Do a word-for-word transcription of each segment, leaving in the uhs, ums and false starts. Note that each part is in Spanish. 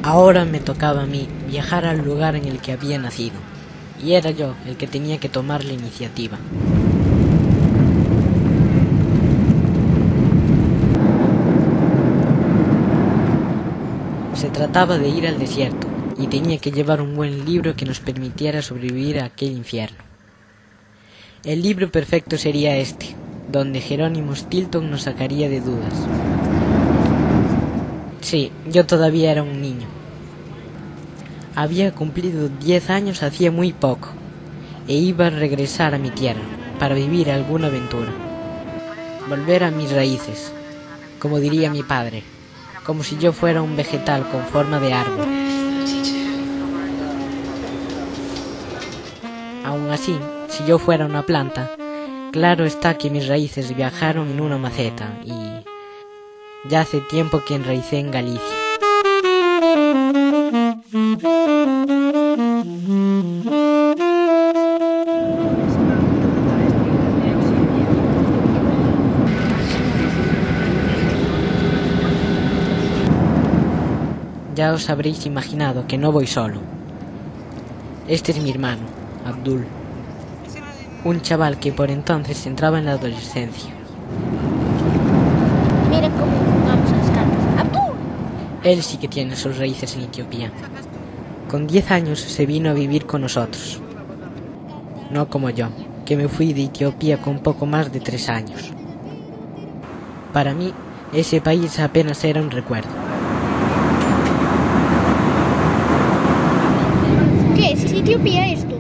Ahora me tocaba a mí viajar al lugar en el que había nacido, y era yo el que tenía que tomar la iniciativa. Se trataba de ir al desierto, y tenía que llevar un buen libro que nos permitiera sobrevivir a aquel infierno. El libro perfecto sería este, donde Jerónimo Stilton nos sacaría de dudas. Sí, yo todavía era un niño. Había cumplido diez años hacía muy poco, e iba a regresar a mi tierra para vivir alguna aventura. Volver a mis raíces, como diría mi padre, como si yo fuera un vegetal con forma de árbol. Aún así, si yo fuera una planta, claro está que mis raíces viajaron en una maceta y ya hace tiempo que enraicé en Galicia. Ya os habréis imaginado que no voy solo. Este es mi hermano, Abdul, un chaval que por entonces entraba en la adolescencia. Mira cómo jugamos a las cartas. ¡Abdul! Él sí que tiene sus raíces en Etiopía. Con diez años se vino a vivir con nosotros. No como yo, que me fui de Etiopía con poco más de tres años. Para mí, ese país apenas era un recuerdo. ¿Qué es Etiopía esto?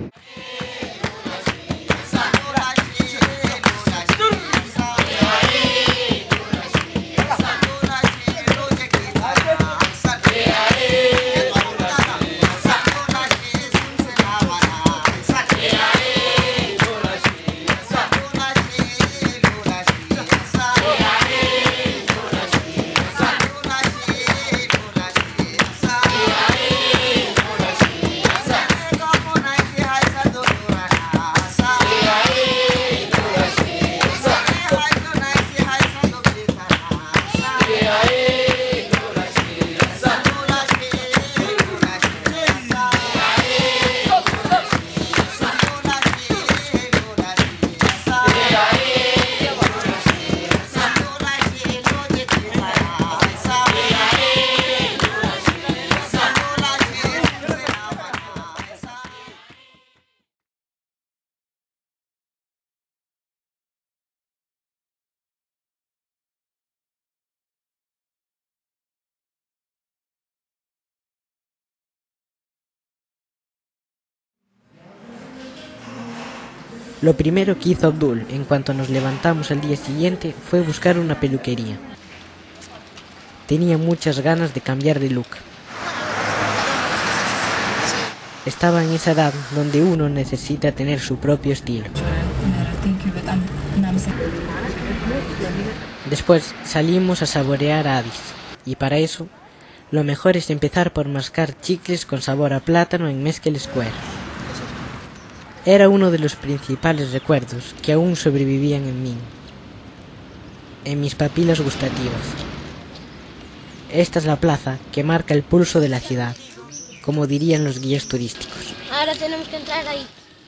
Lo primero que hizo Abdul en cuanto nos levantamos al día siguiente fue buscar una peluquería. Tenía muchas ganas de cambiar de look. Estaba en esa edad donde uno necesita tener su propio estilo. Después salimos a saborear a Addis, y para eso lo mejor es empezar por mascar chicles con sabor a plátano en Meskel Square. Era uno de los principales recuerdos que aún sobrevivían en mí, en mis papilas gustativas. Esta es la plaza que marca el pulso de la ciudad, como dirían los guías turísticos. Ahora tenemos que entrar ahí.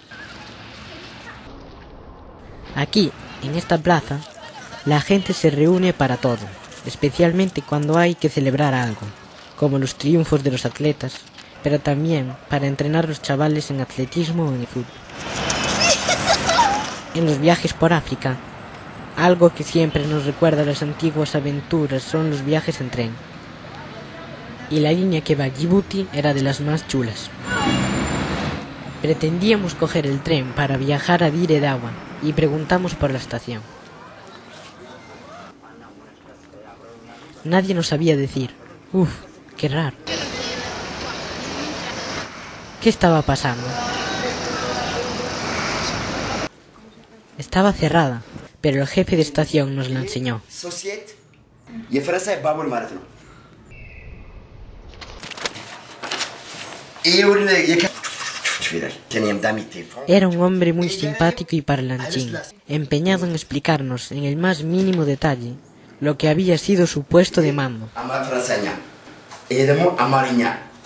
Aquí, en esta plaza, la gente se reúne para todo, especialmente cuando hay que celebrar algo, como los triunfos de los atletas, pero también para entrenar a los chavales en atletismo o en el fútbol. En los viajes por África, algo que siempre nos recuerda a las antiguas aventuras son los viajes en tren. Y la línea que va a Djibouti era de las más chulas. Pretendíamos coger el tren para viajar a Dire Dawa y preguntamos por la estación. Nadie nos sabía decir. Uf, qué raro. ¿Qué estaba pasando? Estaba cerrada, pero el jefe de estación nos la enseñó. Era un hombre muy simpático y parlanchín, empeñado en explicarnos en el más mínimo detalle lo que había sido su puesto de mando.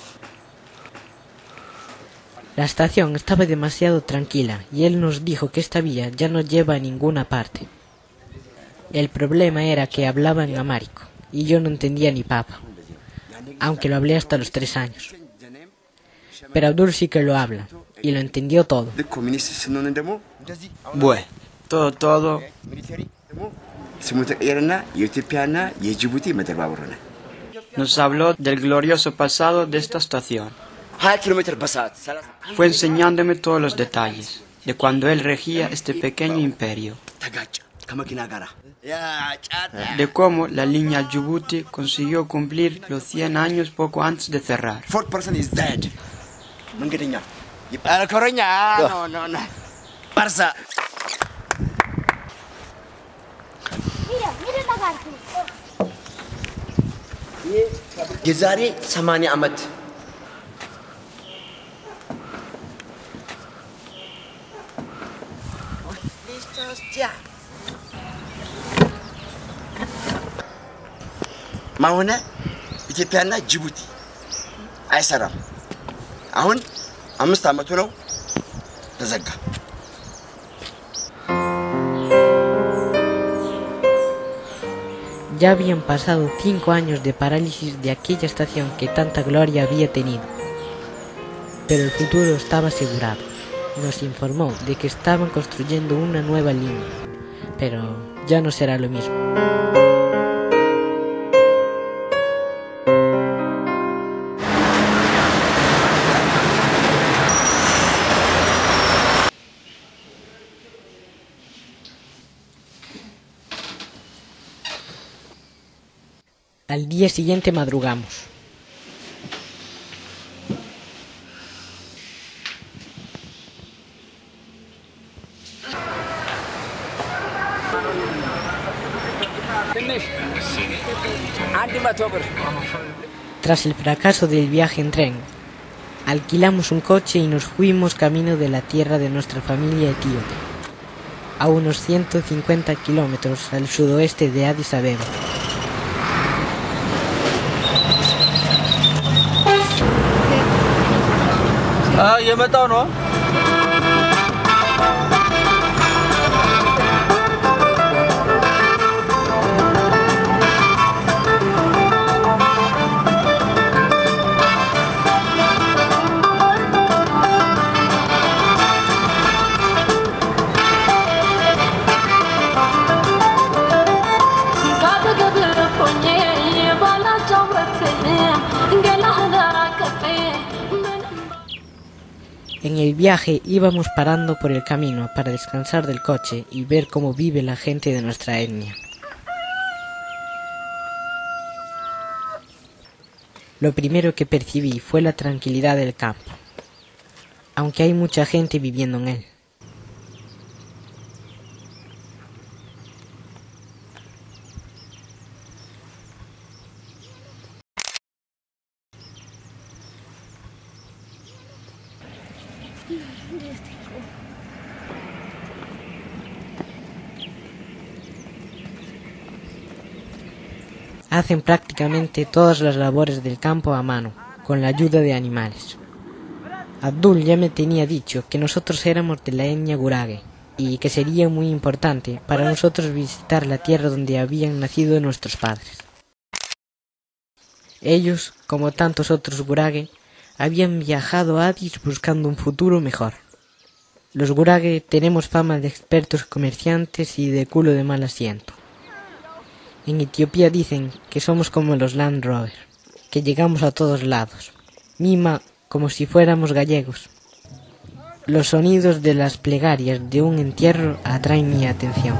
La estación estaba demasiado tranquila y él nos dijo que esta vía ya no lleva a ninguna parte. El problema era que hablaba en amárico y yo no entendía ni papa, aunque lo hablé hasta los tres años. Pero Abdul sí que lo habla y lo entendió todo. Bueno, todo, todo. Nos habló del glorioso pasado de esta estación. Fue enseñándome todos los detalles de cuando él regía este pequeño imperio. De cómo la línea Djibouti consiguió cumplir los cien años poco antes de cerrar. No, no, no. Barça. Mira, mira el lagarto. የዛሬ ሰማንያ ዓመት ማሆነ ኢትዮጵያና ጅቡቲ አይሰራም። አሁን አምስት ዓመቱ ነው ተዘጋ። Ya habían pasado cinco años de parálisis de aquella estación que tanta gloria había tenido. Pero el futuro estaba asegurado. Nos informó de que estaban construyendo una nueva línea, pero ya no será lo mismo. Al día siguiente madrugamos. Tras el fracaso del viaje en tren, alquilamos un coche y nos fuimos camino de la tierra de nuestra familia etíope, a unos ciento cincuenta kilómetros al sudoeste de Addis Abeba. Ah, ya me está, ¿no? En el viaje íbamos parando por el camino para descansar del coche y ver cómo vive la gente de nuestra etnia. Lo primero que percibí fue la tranquilidad del campo, aunque hay mucha gente viviendo en él. Hacen prácticamente todas las labores del campo a mano, con la ayuda de animales. Abdul ya me tenía dicho que nosotros éramos de la etnia Gurage y que sería muy importante para nosotros visitar la tierra donde habían nacido nuestros padres. Ellos, como tantos otros Gurage, habían viajado a Addis buscando un futuro mejor. Los Gurage tenemos fama de expertos comerciantes y de culo de mal asiento. En Etiopía dicen que somos como los Land Rover, que llegamos a todos lados, mima como si fuéramos gallegos. Los sonidos de las plegarias de un entierro atraen mi atención.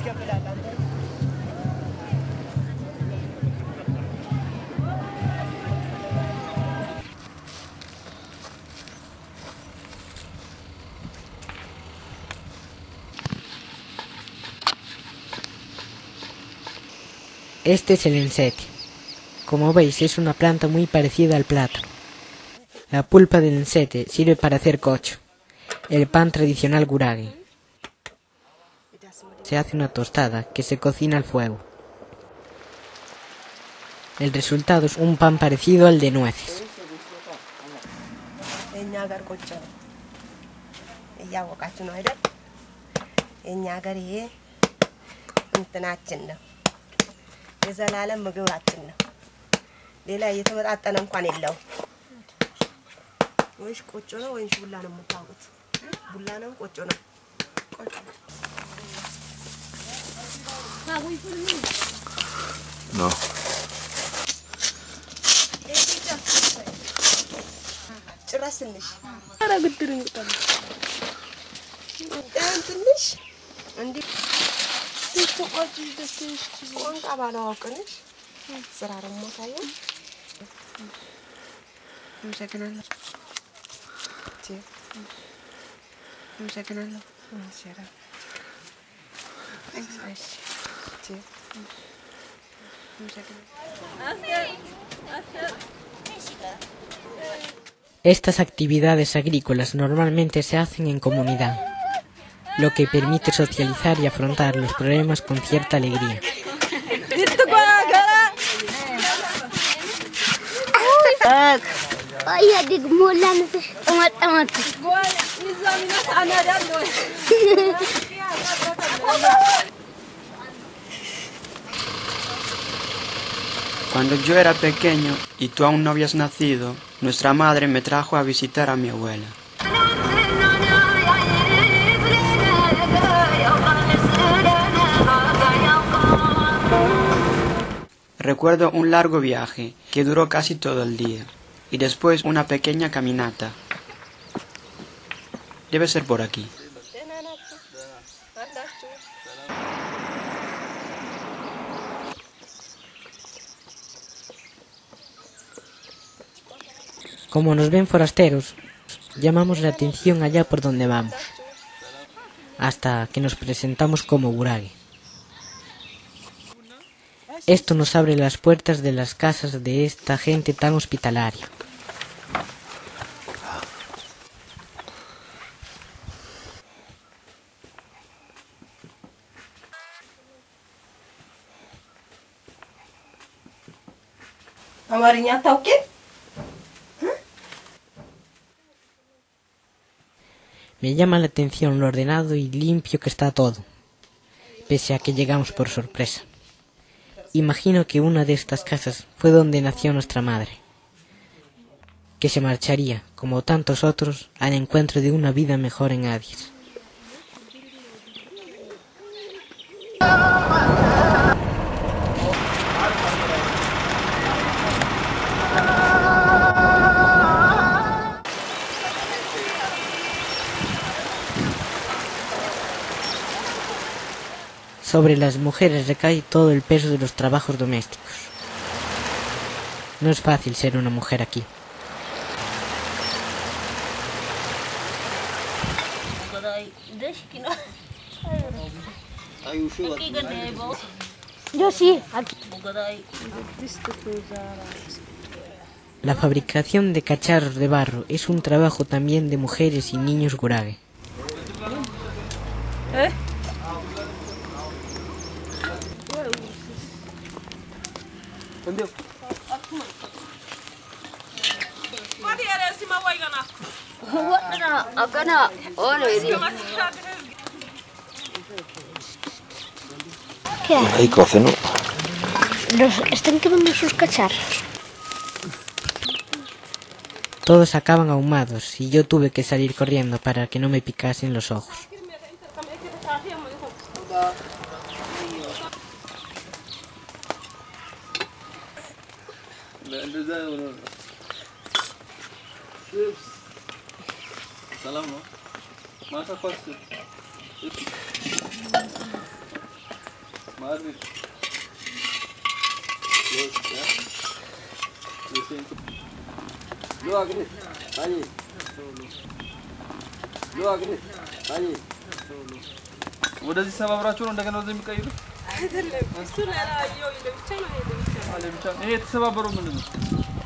Este es el encete. Como veis, es una planta muy parecida al plátano. La pulpa del encete sirve para hacer cocho, el pan tradicional gurage. Se hace una tostada que se cocina al fuego. El resultado es un pan parecido al de nueces. የዘላለም ምግባችን ነው። ሌላ የተመጣጠነ እንኳን የለውም። ወይስ ቆጮ ነው ወይስ ቡላ ነው የምታውቁት? ቡላ ነው ቆጮ ነው? ቆጮ ነው። ጭራሽ ትንሽ ኧረ ግድርኝ ይጣል ትንሽ እንዴ ትቆጪ ደስሽ ቆንጣ ባላውቅንሽ ስራ ደግሞ ታየው እንሰግናለሁ ቲ እንሰግናለሁ እንሰራ አይሽ ቲ Estas actividades agrícolas normalmente se hacen en comunidad, lo que permite socializar y afrontar los problemas con cierta alegría. Cuando yo era pequeño y tú aún no habías nacido, nuestra madre me trajo a visitar a mi abuela. Recuerdo un largo viaje que duró casi todo el día y después una pequeña caminata. Debe ser por aquí. Como nos ven forasteros, llamamos la atención allá por donde vamos, hasta que nos presentamos como gurage. Esto nos abre las puertas de las casas de esta gente tan hospitalaria. አማርኛ ታውቂ? Me llama la atención lo ordenado y limpio que está todo, pese a que llegamos por sorpresa. Imagino que una de estas casas fue donde nació nuestra madre, que se marcharía, como tantos otros, al encuentro de una vida mejor en Addis. Sobre las mujeres recae todo el peso de los trabajos domésticos. No es fácil ser una mujer aquí. Yo sí. La fabricación de cacharros de barro es un trabajo también de mujeres y niños gurage. ¿Eh? ¿Qué? Ahí cocen, ¿no? Los están quemando sus cacharros. Todos acaban ahumados y yo tuve que salir corriendo para que no me picasen los ojos. ወደዚህ ሰባብራችሁ ነው እንደገና ወደዚህ የሚቀይሩ አይደለም። እሱ ሌላ ያየው ለብቻ ነው ለብቻ አለ ብቻ። ይሄ የተሰባበረው ምንድን ነው?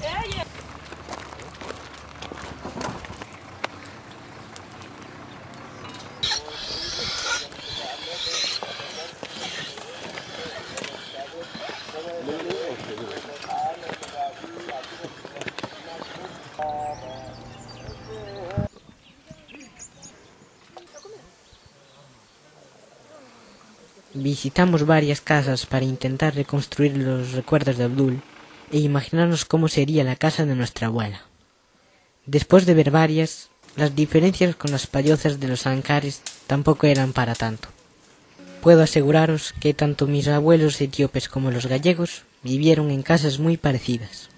Visitamos varias casas para intentar reconstruir los recuerdos de Abdul e imaginarnos cómo sería la casa de nuestra abuela. Después de ver varias, las diferencias con las payozas de los ancares tampoco eran para tanto. Puedo aseguraros que tanto mis abuelos etíopes como los gallegos vivieron en casas muy parecidas.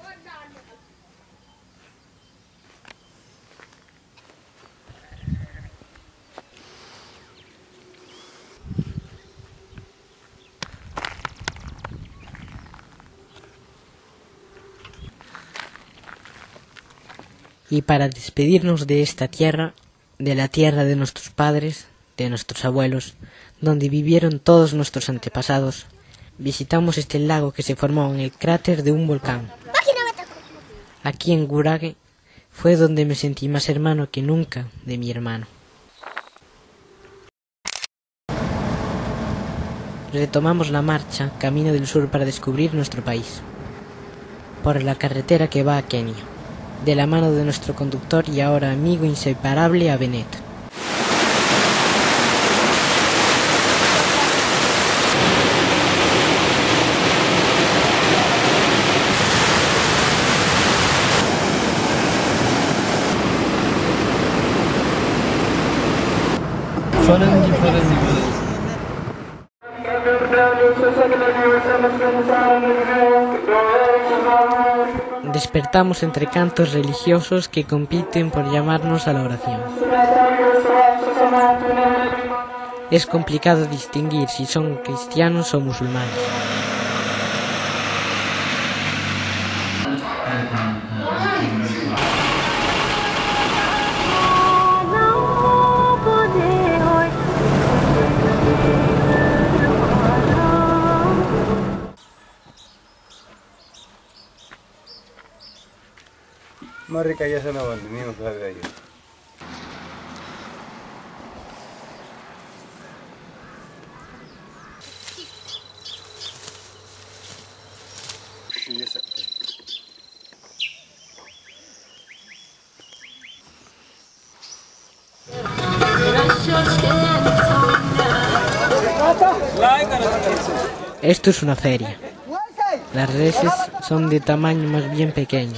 Y para despedirnos de esta tierra, de la tierra de nuestros padres, de nuestros abuelos, donde vivieron todos nuestros antepasados, visitamos este lago que se formó en el cráter de un volcán. Aquí en Gurage fue donde me sentí más hermano que nunca de mi hermano. Retomamos la marcha camino del sur para descubrir nuestro país, por la carretera que va a Kenia, de la mano de nuestro conductor y ahora amigo inseparable Abenet. ፈረንጅ ፈረንጅ ፈረንጅ Despertamos entre cantos religiosos que compiten por llamarnos a la oración. Es complicado distinguir si son cristianos o musulmanes. Marika ya sana wandi ni msaga hiyo. Yes. Esto es una feria. Las reses son de tamaño más bien pequeño.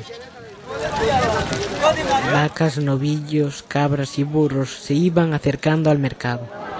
Vacas, novillos, cabras y burros se iban acercando al mercado.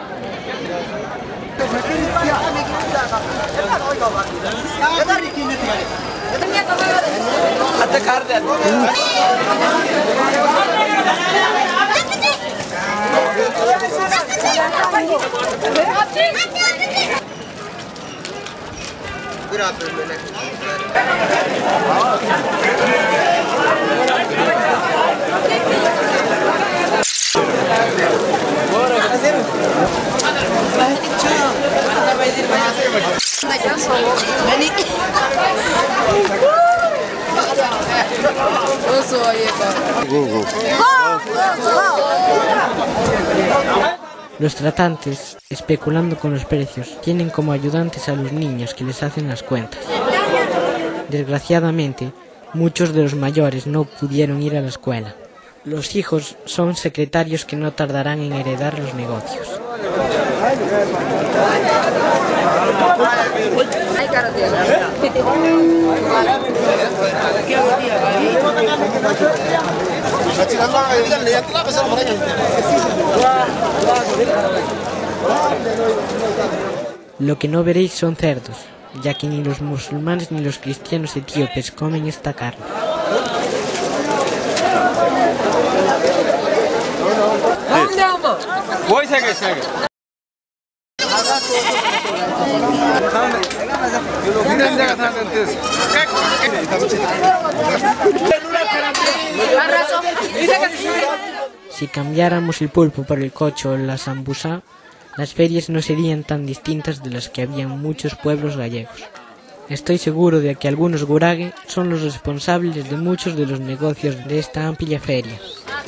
Los tratantes, especulando con los precios, tienen como ayudantes a los niños que les hacen las cuentas. Desgraciadamente, muchos de los mayores no pudieron ir a la escuela. Los hijos son secretarios que no tardarán en heredar los negocios. Lo que no veréis son cerdos, ya que ni los musulmanes ni los cristianos etíopes comen esta carne. Si cambiáramos el pulpo por el cocho o la sambusa, las ferias no serían tan distintas de las que había en muchos pueblos gallegos. Estoy seguro de que algunos gurage son los responsables de muchos de los negocios de esta amplia feria.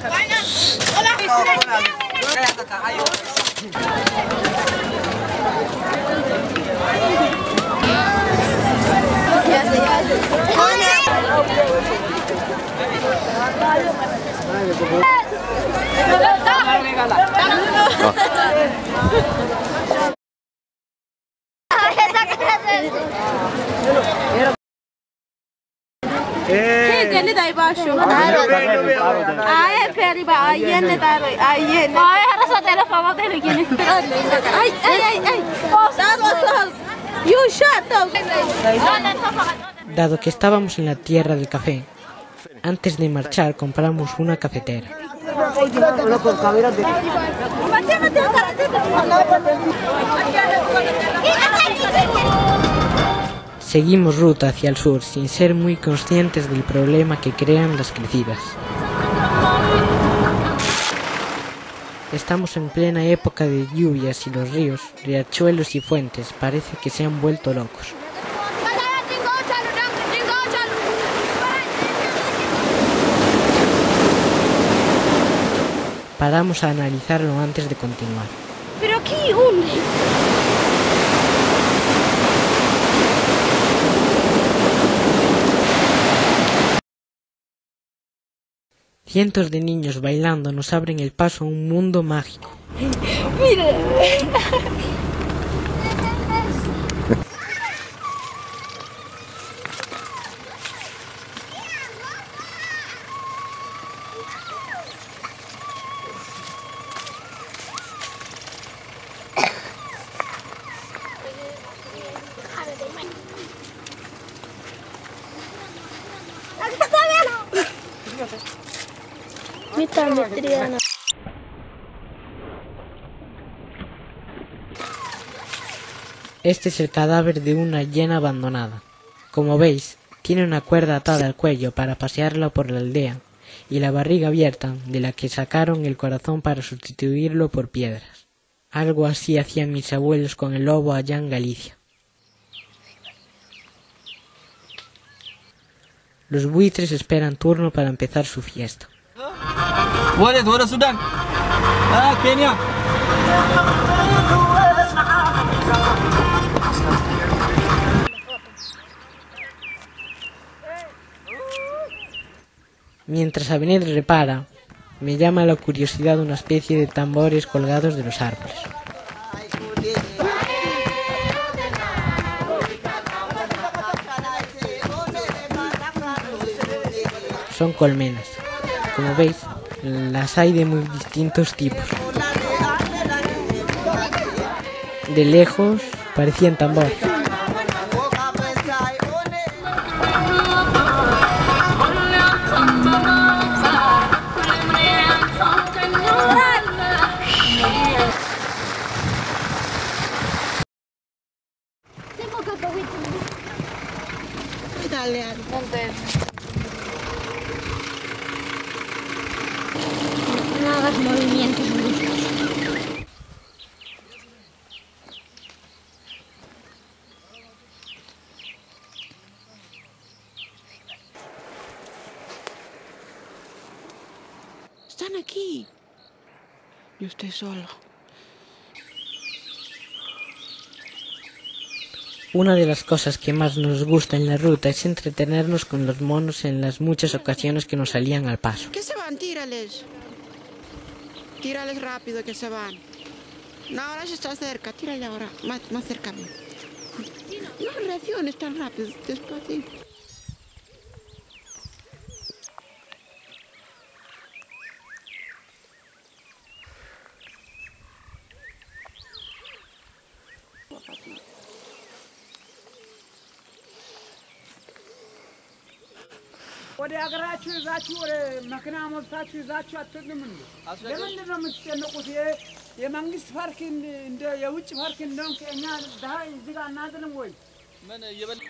Dado que estábamos en la tierra del café, antes de marchar compramos una cafetera. Seguimos ruta hacia el sur sin ser muy conscientes del problema que crean las crecidas. Estamos en plena época de lluvias y los ríos, riachuelos y fuentes parece que se han vuelto locos. Paramos a analizarlo antes de continuar. Pero aquí, ¿dónde? Cientos de niños bailando nos abren el paso a un mundo mágico. Mira. Este es el cadáver de una hiena abandonada. Como veis, tiene una cuerda atada al cuello para pasearla por la aldea y la barriga abierta de la que sacaron el corazón para sustituirlo por piedras. Algo así hacían mis abuelos con el lobo allá en Galicia. Los buitres esperan turno para empezar su fiesta. Walid, wara Sudan. Ah, Kenia. Mientras Abner repara, me llama la curiosidad una especie de tambores colgados de los árboles. Son colmenas. Como veis, las hay de muy distintos tipos. De lejos parecían tambores. No hagas movimientos bruscos. Están aquí. Yo estoy solo. Una de las cosas que más nos gusta en la ruta es entretenernos con los monos en las muchas ocasiones que nos salían al paso. ¿Qué se van? Tírales. Tírales rápido que se van. No, ahora ya está cerca. Tírale ahora. Más, más cerca. No reacciones tan rápido. Despacito. ወደ ሀገራችሁ ይዛችሁ ወደ መኪና ሞልታችሁ ይዛችሁ አትሄዱም እንዴ? ለምንድን ነው የምትጨነቁት? የመንግስት ፓርክ እንደ የውጭ ፓርክ እንደውም ከኛ ዳይ እዚህ ጋር እናንተንም ወይ ምን የበል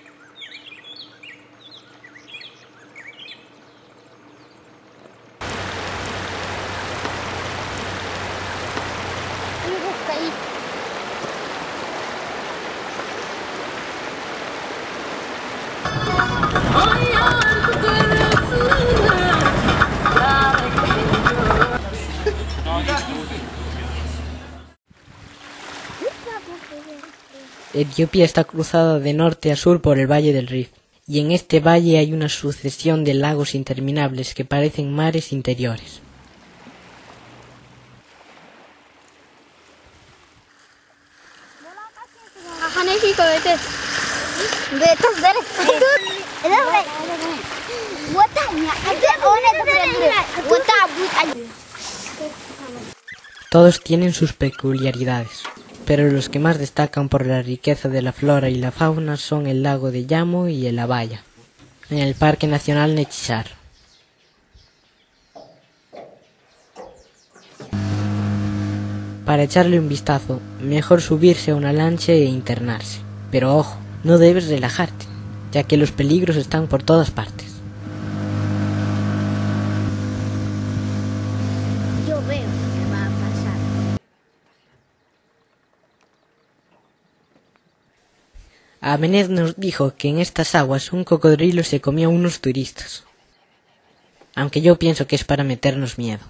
Etiopía está cruzada de norte a sur por el valle del Rif, y en este valle hay una sucesión de lagos interminables que parecen mares interiores. Todos tienen sus peculiaridades, pero los que más destacan por la riqueza de la flora y la fauna son el lago de Yamo y el Abaya, en el Parque Nacional Nechisar. Para echarle un vistazo, mejor subirse a una lancha e internarse. Pero ojo, no debes relajarte, ya que los peligros están por todas partes. Yo veo que va a pasar. Amenez nos dijo que en estas aguas un cocodrilo se comió a unos turistas, aunque yo pienso que es para meternos miedo.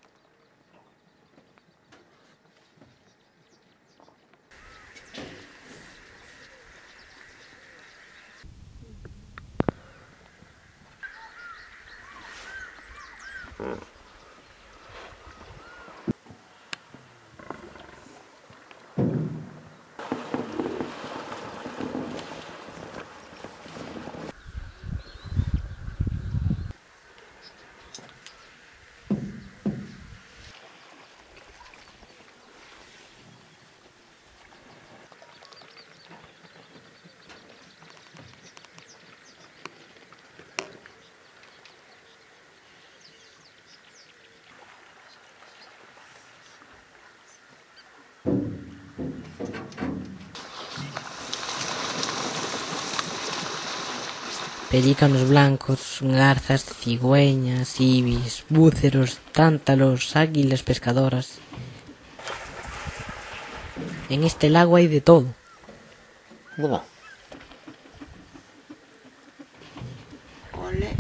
Pelícanos blancos, garzas, cigüeñas, ibis, búceros, tántalos, águilas pescadoras. En este lago hay de todo. ¿Dónde va? Ole.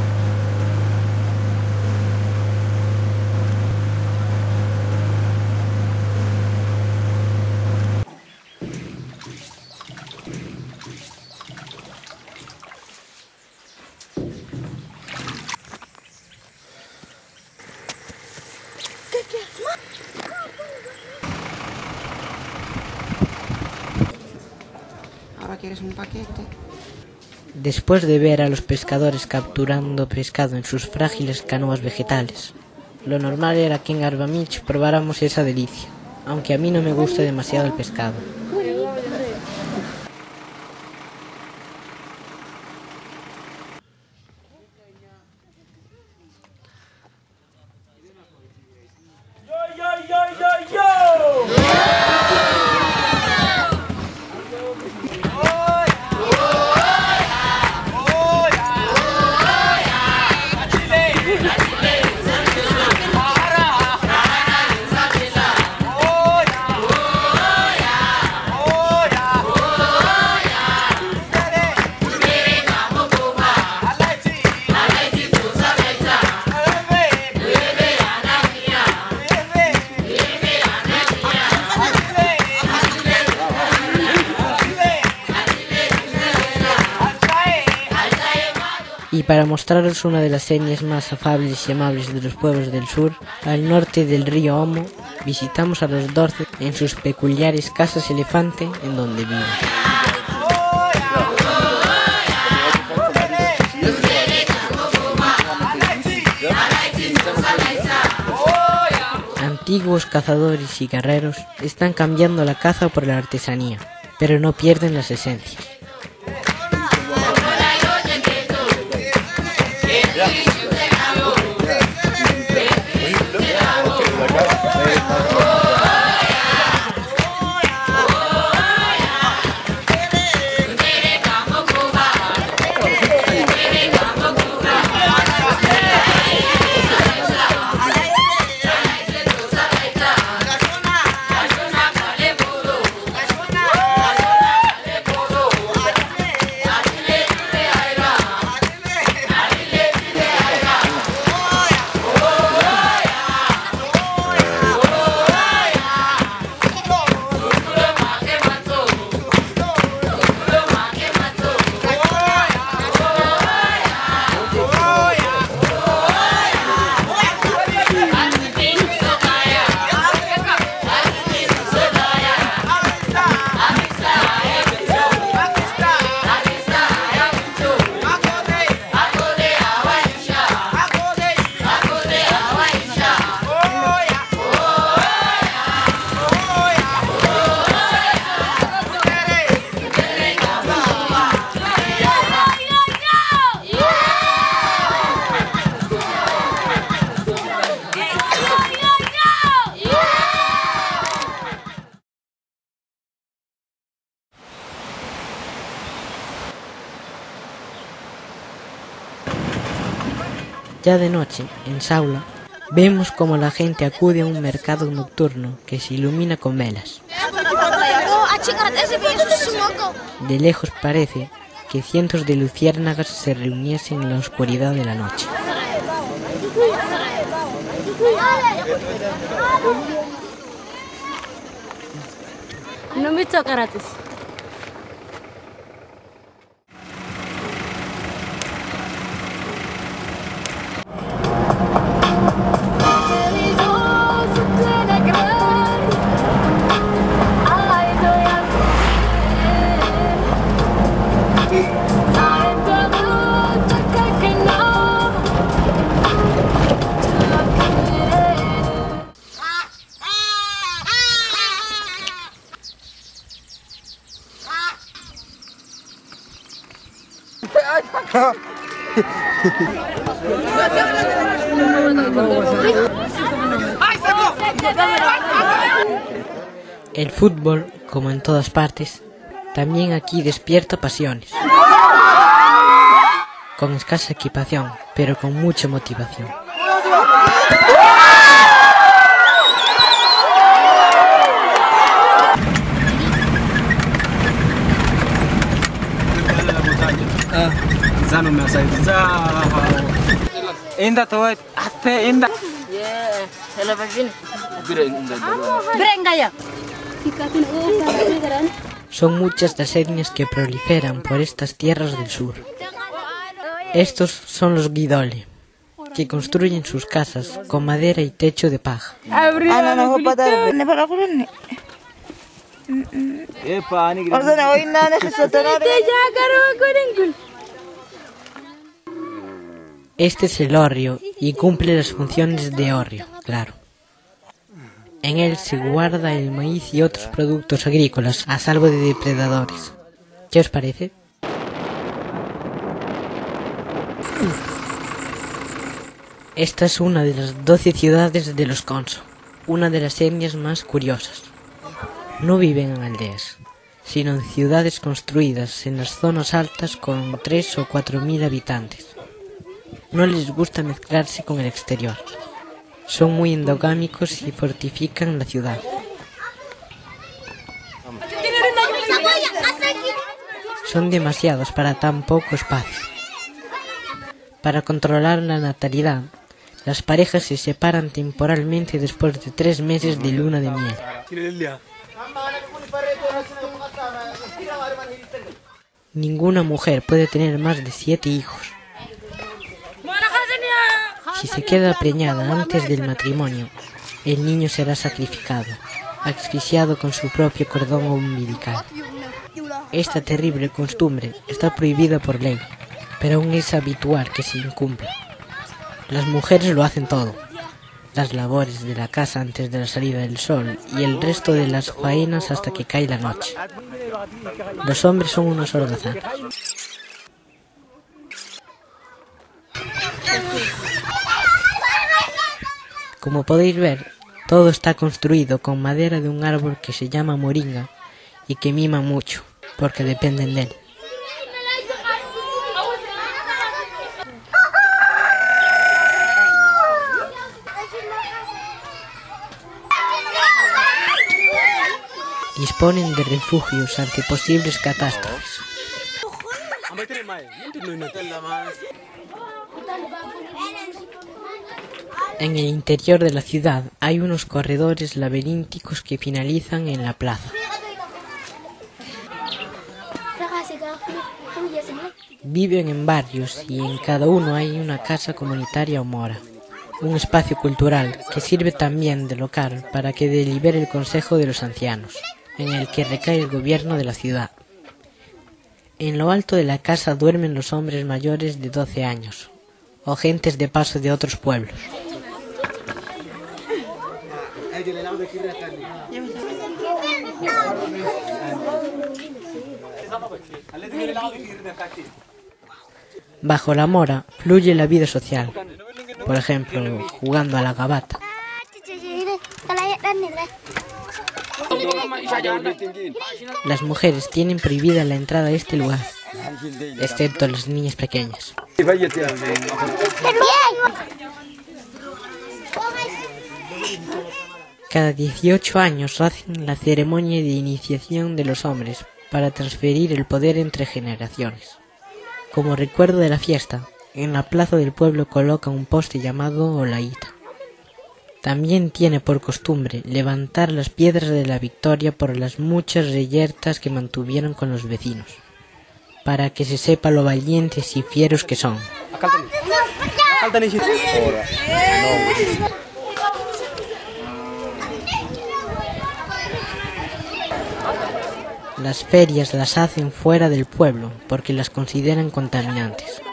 ¿Ahora quieres un paquete? Después de ver a los pescadores capturando pescado en sus frágiles canoas vegetales, lo normal era que en Arbamich probáramos esa delicia, aunque a mí no me gusta demasiado el pescado. Y para mostraros una de las señas más afables y amables de los pueblos del sur, al norte del río Omo, visitamos a los Dorce en sus peculiares casas elefante en donde viven. Antiguos cazadores y guerreros están cambiando la caza por la artesanía, pero no pierden las esencias. Ya de noche, en Saula, vemos como la gente acude a un mercado nocturno que se ilumina con velas. De lejos parece que cientos de luciérnagas se reuniesen en la oscuridad de la noche. No me toca gratis. El fútbol, como en todas partes, también aquí despierta pasiones. Con escasa equipación, pero con mucha motivación. Son muchas las etnias que proliferan por estas tierras del sur. Estos son los Guidole, que construyen sus casas con madera y techo de paja. Este es el hórreo y cumple las funciones de hórreo, claro. En él se guarda el maíz y otros productos agrícolas a salvo de depredadores. ¿Qué os parece? Esta es una de las doce ciudades de los Konso, una de las etnias más curiosas. No viven en aldeas, sino en ciudades construidas en las zonas altas con tres o cuatro mil habitantes. No les gusta mezclarse con el exterior. Son muy endogámicos y fortifican la ciudad. Son demasiados para tan poco espacio. Para controlar la natalidad, las parejas se separan temporalmente después de tres meses de luna de miel. Ninguna mujer puede tener más de siete hijos. Si se queda preñada antes del matrimonio, el niño será sacrificado, asfixiado con su propio cordón umbilical. Esta terrible costumbre está prohibida por ley, pero aún es habitual que se incumpla. Las mujeres lo hacen todo, las labores de la casa antes de la salida del sol y el resto de las faenas hasta que cae la noche. Los hombres son unos holgazanes. Como podéis ver, todo está construido con madera de un árbol que se llama moringa y que mima mucho, porque dependen de él. Disponen de refugios ante posibles catástrofes. En el interior de la ciudad hay unos corredores laberínticos que finalizan en la plaza. Viven en barrios y en cada uno hay una casa comunitaria o mora, un espacio cultural que sirve también de local para que delibere el Consejo de los Ancianos, en el que recae el gobierno de la ciudad. En lo alto de la casa duermen los hombres mayores de doce años, o gentes de paso de otros pueblos. Bajo la mora fluye la vida social, por ejemplo, jugando a la gabata. Las mujeres tienen prohibida la entrada a este lugar, excepto las niñas pequeñas. Cada dieciocho años hacen la ceremonia de iniciación de los hombres para transferir el poder entre generaciones. Como recuerdo de la fiesta, en la plaza del pueblo colocan un poste llamado Olaíta. También tiene por costumbre levantar las piedras de la victoria por las muchas reyertas que mantuvieron con los vecinos, para que se sepa lo valientes y fieros que son. Las ferias las hacen fuera del pueblo porque las consideran contaminantes.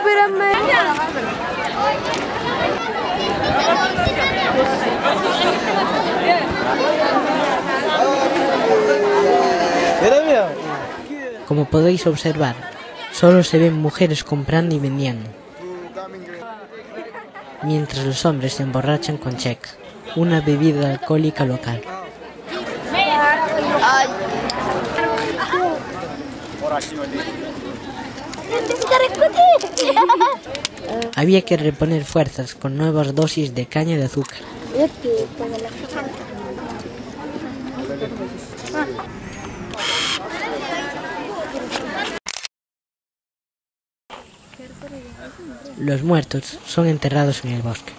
Como podéis observar, solo se ven mujeres comprando y vendiendo, mientras los hombres se emborrachan con checa, una bebida alcohólica local. Había que reponer fuerzas con nuevas dosis de caña de azúcar. Los muertos son enterrados en el bosque.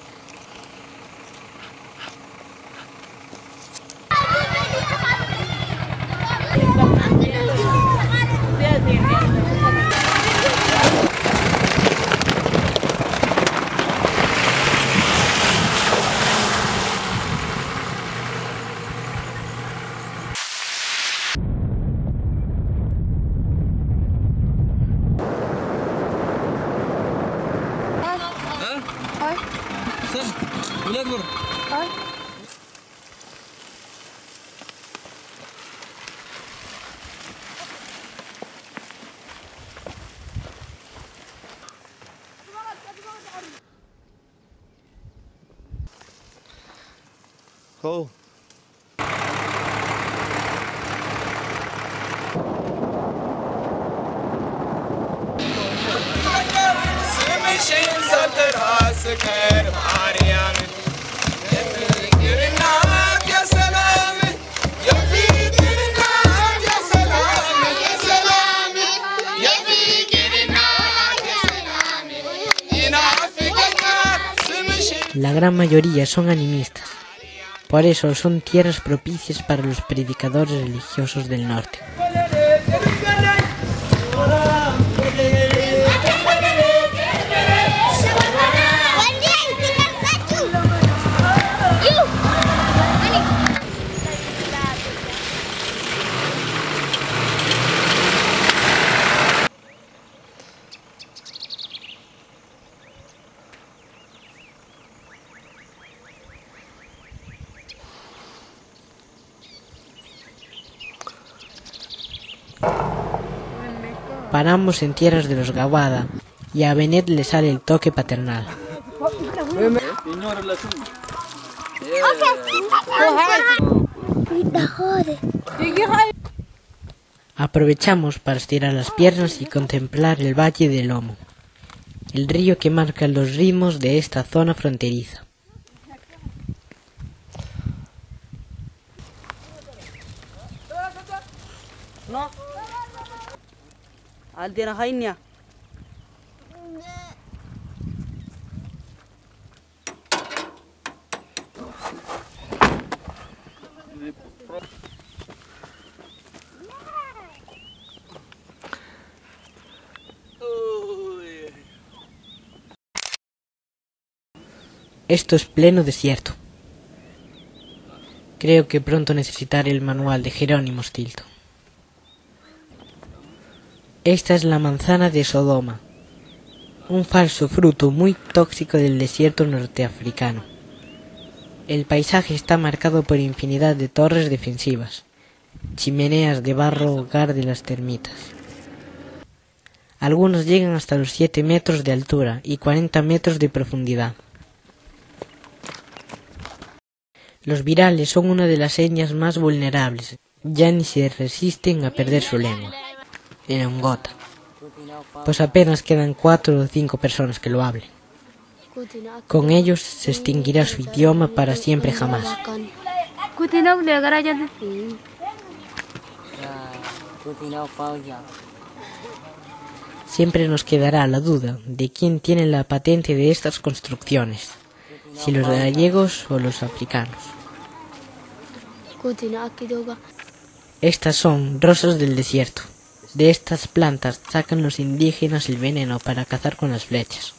Oh. La gran mayoría son animistas. Por eso son tierras propicias para los predicadores religiosos del norte. Paramos en tierras de los Gawada y a Benet le sale el toque paternal. Aprovechamos para estirar las piernas y contemplar el Valle del Lomo, el río que marca los ritmos de esta zona fronteriza. No. Aldena Hainia. Esto es pleno desierto. Creo que pronto necesitaré el manual de Jerónimo Stilton. Esta es la manzana de Sodoma, un falso fruto muy tóxico del desierto norteafricano. El paisaje está marcado por infinidad de torres defensivas, chimeneas de barro hogar de las termitas. Algunos llegan hasta los siete metros de altura y cuarenta metros de profundidad. Los virales son una de las etnias más vulnerables, ya ni se resisten a perder su lengua. En Ongota. pues apenas quedan cuatro o cinco personas que lo hablen. Con ellos se extinguirá su idioma para siempre jamás. Siempre nos quedará la duda de quién tiene la patente de estas construcciones, si los gallegos o los africanos. Estas son rosas del desierto. De estas plantas sacan los indígenas el veneno para cazar con las flechas.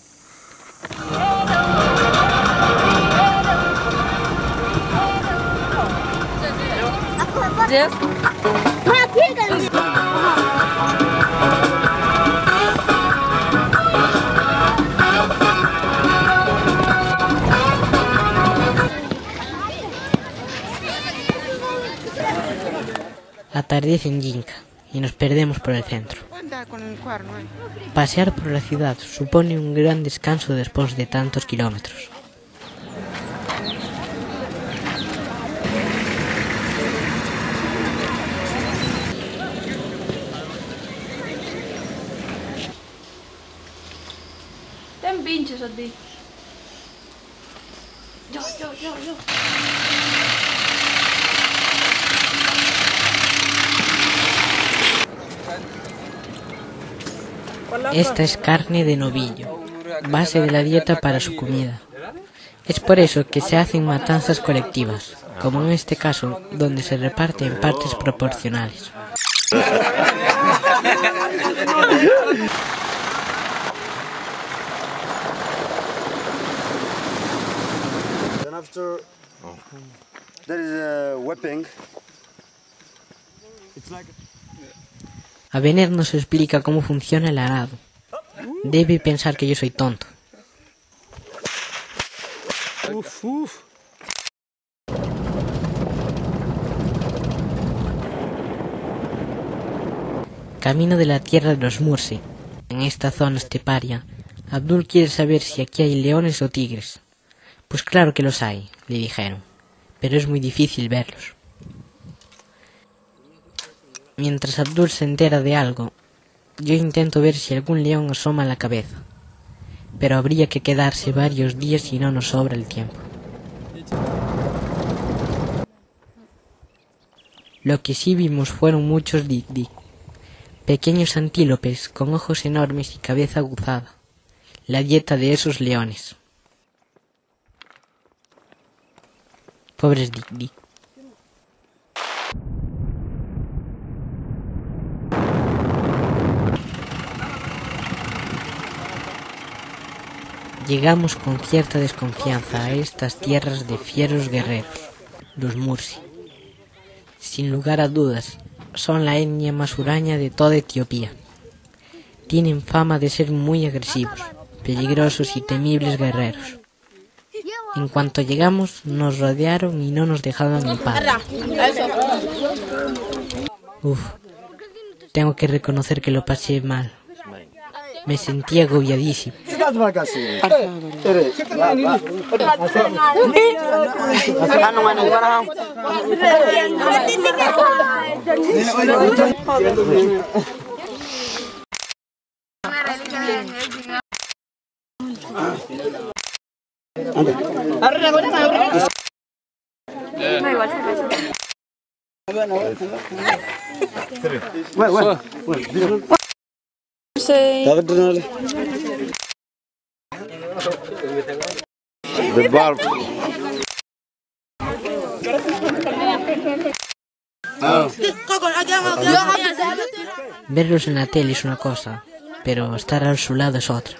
Atardece en Yinka y nos perdemos por el centro. Pasear por la ciudad supone un gran descanso después de tantos kilómetros. Ten pinches a ti. Yo, yo, yo, yo. Esta es carne de novillo, base de la dieta para su comida. Es por eso que se hacen matanzas colectivas, como en este caso, donde se reparte en partes proporcionales. Abener nos explica cómo funciona el arado. Debe pensar que yo soy tonto. Uf, uf. Camino de la tierra de los Mursi. En esta zona esteparia, Abdul quiere saber si aquí hay leones o tigres. Pues claro que los hay, le dijeron, pero es muy difícil verlos. Mientras Abdul se entera de algo, yo intento ver si algún león asoma la cabeza, pero habría que quedarse varios días y no nos sobra el tiempo. Lo que sí vimos fueron muchos dik-dik, pequeños antílopes con ojos enormes y cabeza aguzada, la dieta de esos leones. Pobres dik-dik. Llegamos con cierta desconfianza a estas tierras de fieros guerreros, los Mursi. Sin lugar a dudas, son la etnia más huraña de toda Etiopía. Tienen fama de ser muy agresivos, peligrosos y temibles guerreros. En cuanto llegamos, nos rodearon y no nos dejaban en paz. Uf, tengo que reconocer que lo pasé mal. Me sentí agobiadísimo. The barb. Ah. Verlos en la tele es una cosa, pero estar a su lado es otra.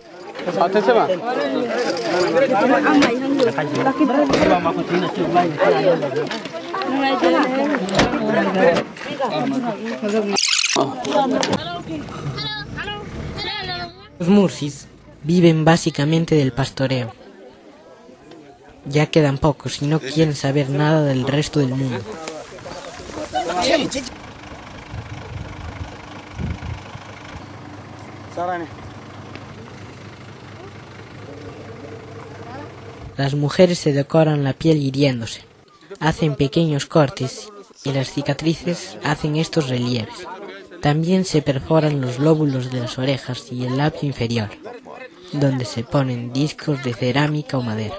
Los Mursis viven básicamente del pastoreo. Ya quedan pocos y no quieren saber nada del resto del mundo. Las mujeres se decoran la piel hiriéndose, hacen pequeños cortes y las cicatrices hacen estos relieves, También se perforan los lóbulos de las orejas y el labio inferior, donde se ponen discos de cerámica o madera.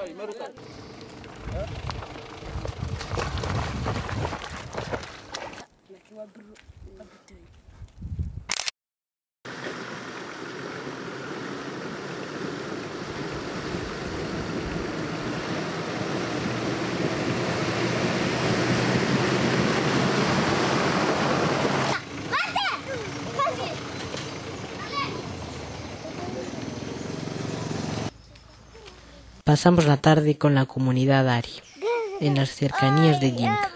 Pasamos la tarde con la comunidad Ari, en las cercanías de Yinka.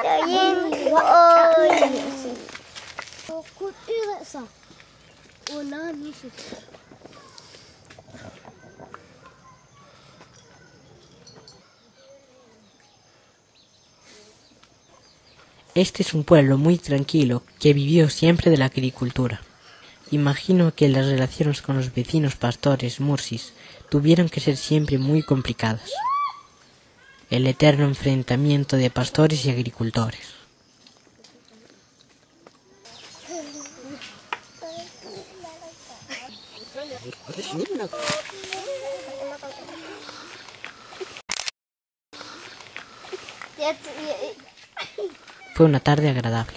Este es un pueblo muy tranquilo que vivió siempre de la agricultura. Imagino que las relaciones con los vecinos pastores mursis tuvieron que ser siempre muy complicadas. El eterno enfrentamiento de pastores y agricultores. Fue una tarde agradable.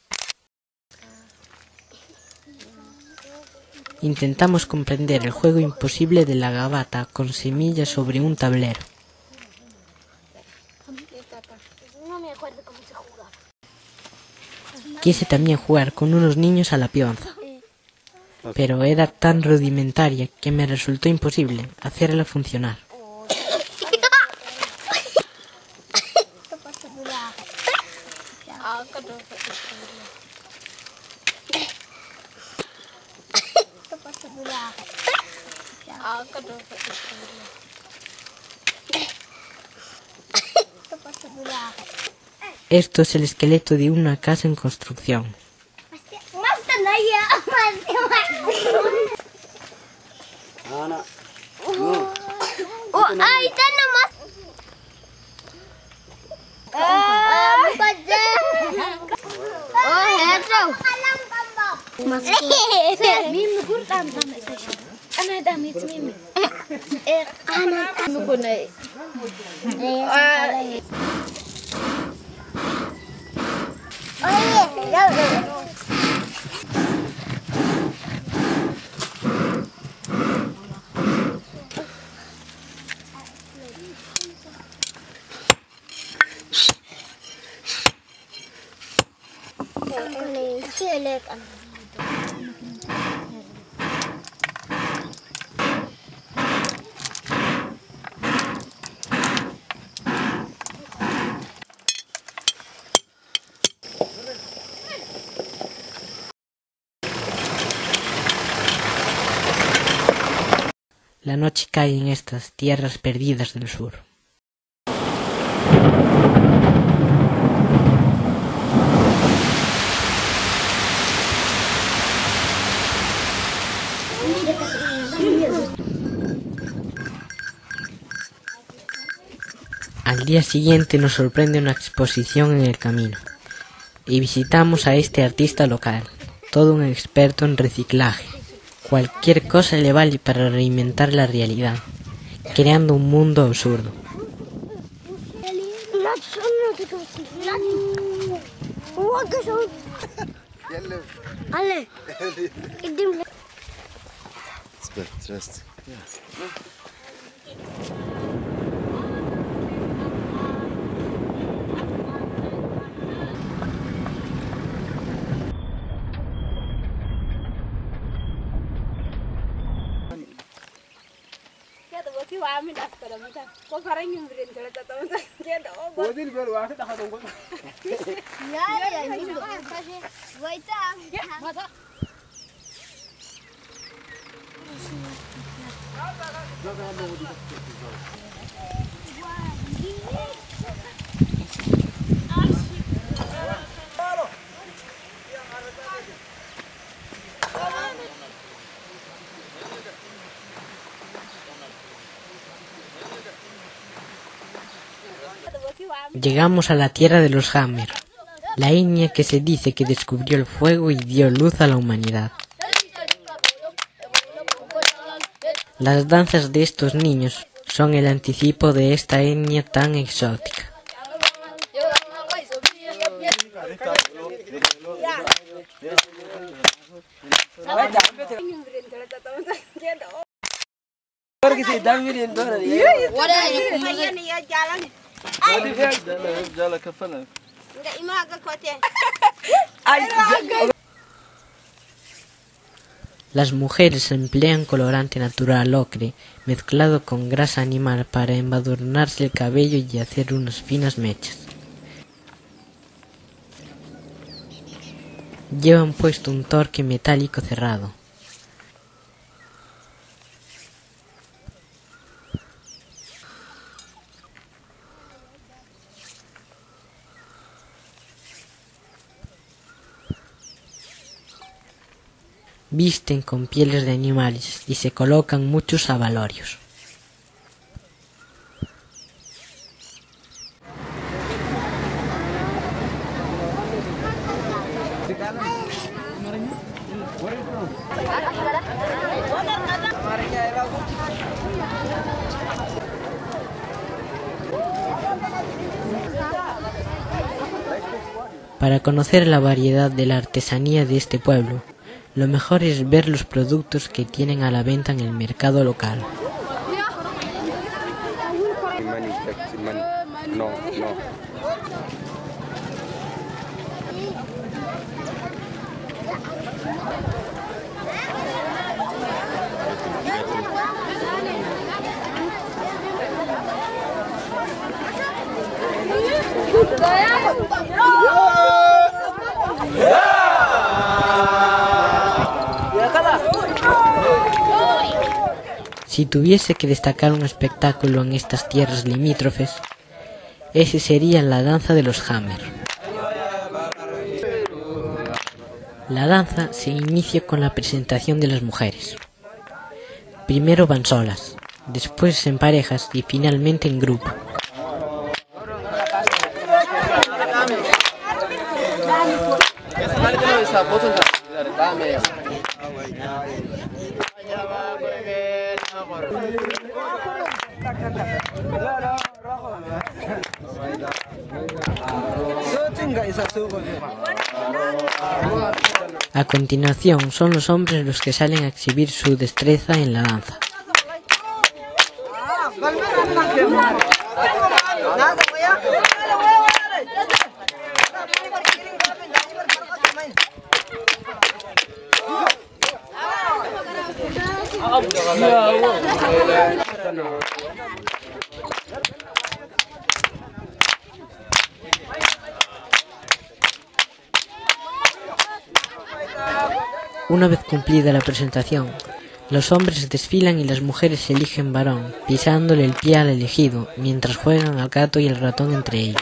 Intentamos comprender el juego imposible de la gavata con semillas sobre un tablero. Quise también jugar con unos niños a la pionza, pero era tan rudimentaria que me resultó imposible hacerla funcionar. Esto es el esqueleto de una casa en construcción. La noche cae en estas tierras perdidas del sur. Al día siguiente nos sorprende una exposición en el camino y visitamos a este artista local, todo un experto en reciclaje. Cualquier cosa le vale para reinventar la realidad, creando un mundo absurdo. Llegamos a la tierra de los Hammer, la etnia que se dice que descubrió el fuego y dio luz a la humanidad. Las danzas de estos niños son el anticipo de esta etnia tan exótica. Las mujeres emplean colorante natural ocre mezclado con grasa animal para embadurnarse el cabello y hacer unas finas mechas. Llevan puesto un torque metálico cerrado. Visten con pieles de animales y se colocan muchos abalorios. Para conocer la variedad de la artesanía de este pueblo, lo mejor es ver los productos que tienen a la venta en el mercado local. No, no. Si tuviese que destacar un espectáculo en estas tierras limítrofes, ese sería la danza de los Hammer. La danza se inicia con la presentación de las mujeres. Primero van solas, después en parejas y finalmente en grupo. A continuación son los hombres los que salen a exhibir su destreza en la danza. Una vez cumplida la presentación, los hombres desfilan y las mujeres eligen varón, pisándole el pie al elegido, mientras juegan al gato y el ratón entre ellos.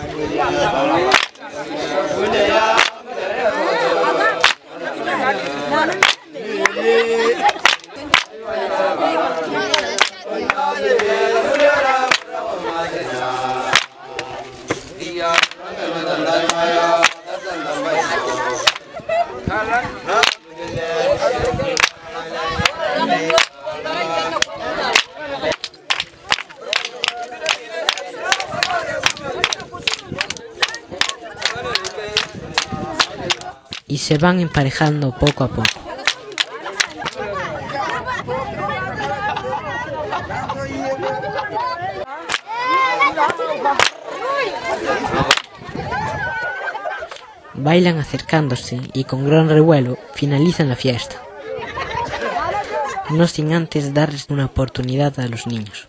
Y se van emparejando poco a poco. Bailan acercándose y con gran revuelo finalizan la fiesta, no sin antes darles una oportunidad a los niños.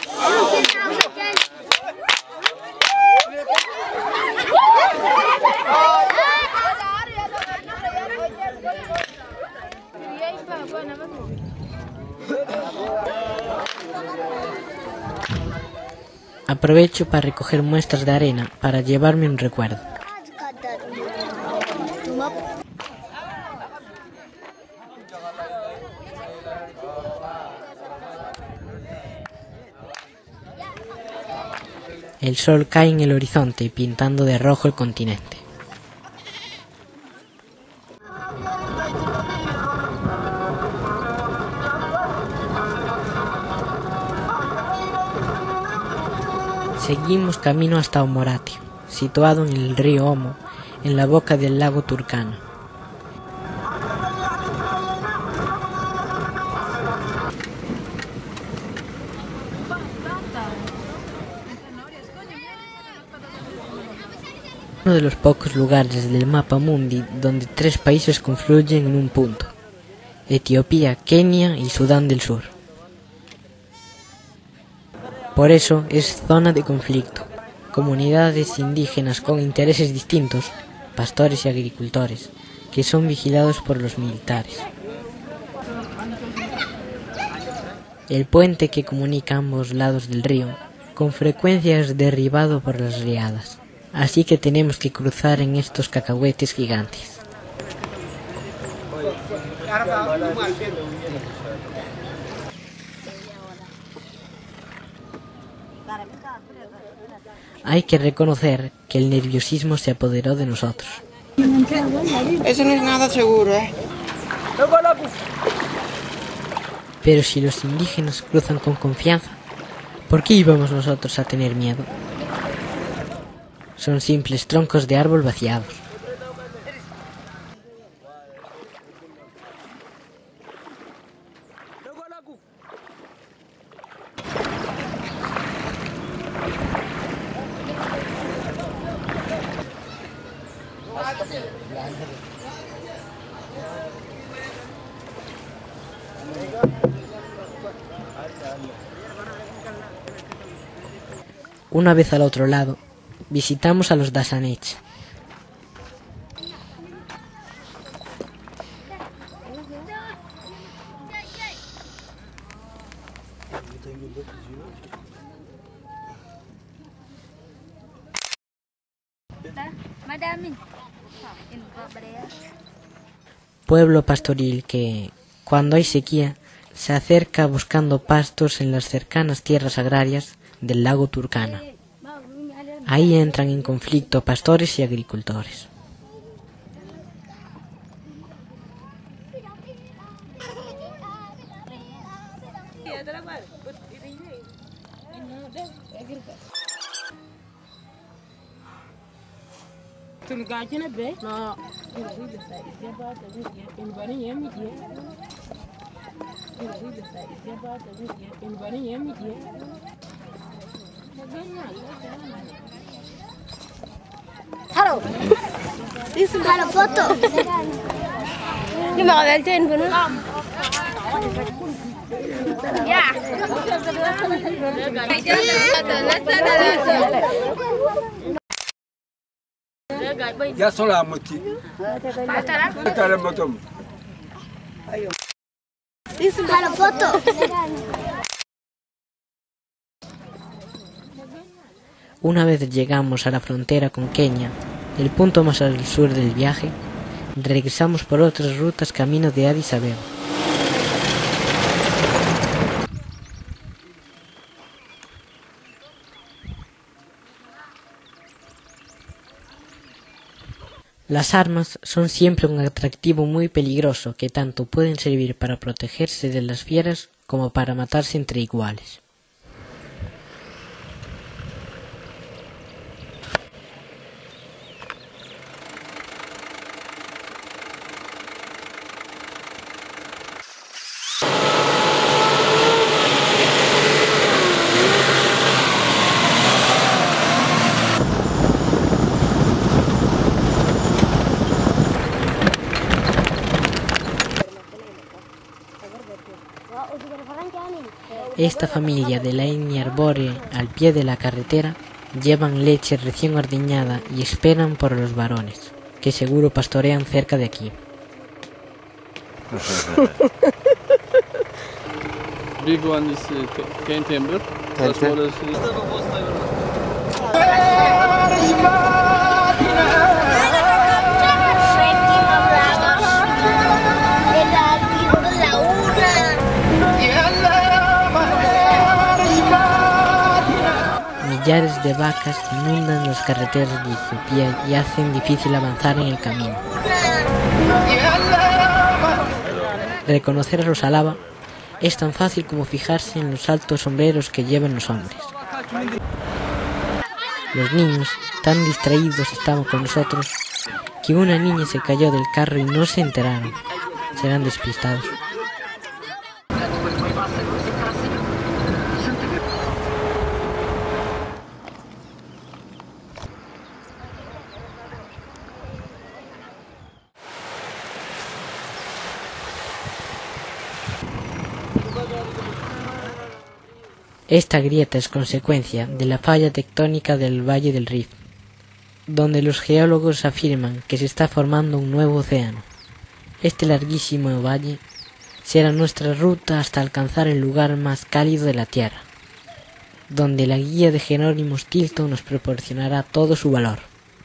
Aprovecho para recoger muestras de arena para llevarme un recuerdo. El sol cae en el horizonte pintando de rojo el continente. Seguimos camino hasta Omoratio, situado en el río Omo, en la boca del lago Turkana. Uno de los pocos lugares del mapa mundi donde tres países confluyen en un punto: Etiopía, Kenia y Sudán del Sur. Por eso es zona de conflicto. Comunidades indígenas con intereses distintos, pastores y agricultores, que son vigilados por los militares. El puente que comunica ambos lados del río con frecuencia es derribado por las riadas, así que tenemos que cruzar en estos cacahuetes gigantes. Hay que reconocer que el nerviosismo se apoderó de nosotros. Eso no es nada seguro, ¿eh? Pero si los indígenas cruzan con confianza, ¿por qué íbamos nosotros a tener miedo? Son simples troncos de árbol vaciados. Una vez al otro lado, visitamos a los Dasanech. Pueblo pastoril que, cuando hay sequía, se acerca buscando pastos en las cercanas tierras agrarias del lago Turkana. Ahí entran en conflicto pastores y agricultores. Halo. Halo foto. Ini mau nganterin bener. Ya. Ya salamati. Patara bottom. Halo foto. Una vez llegamos a la frontera con Kenia, el punto más al sur del viaje, regresamos por otras rutas camino de Addis Abeba. Las armas son siempre un atractivo muy peligroso que tanto pueden servir para protegerse de las fieras como para matarse entre iguales. Esta familia de la etnia arbórea al pie de la carretera llevan leche recién ordeñada y esperan por los varones, que seguro pastorean cerca de aquí. Big one is uh, cane timber. That's what is. Millares de vacas inundan las carreteras de Etiopía y hacen difícil avanzar en el camino. Reconocer a los alaba es tan fácil como fijarse en los altos sombreros que llevan los hombres. Los niños, tan distraídos estaban con nosotros, que una niña se cayó del carro y no se enteraron. Serán despistados. Esta grieta es consecuencia de la falla tectónica del Valle del Rift, donde los geólogos afirman que se está formando un nuevo océano. Este larguísimo valle será nuestra ruta hasta alcanzar el lugar más cálido de la Tierra, donde la guía de Jerónimo Stilton nos proporcionará todo su valor.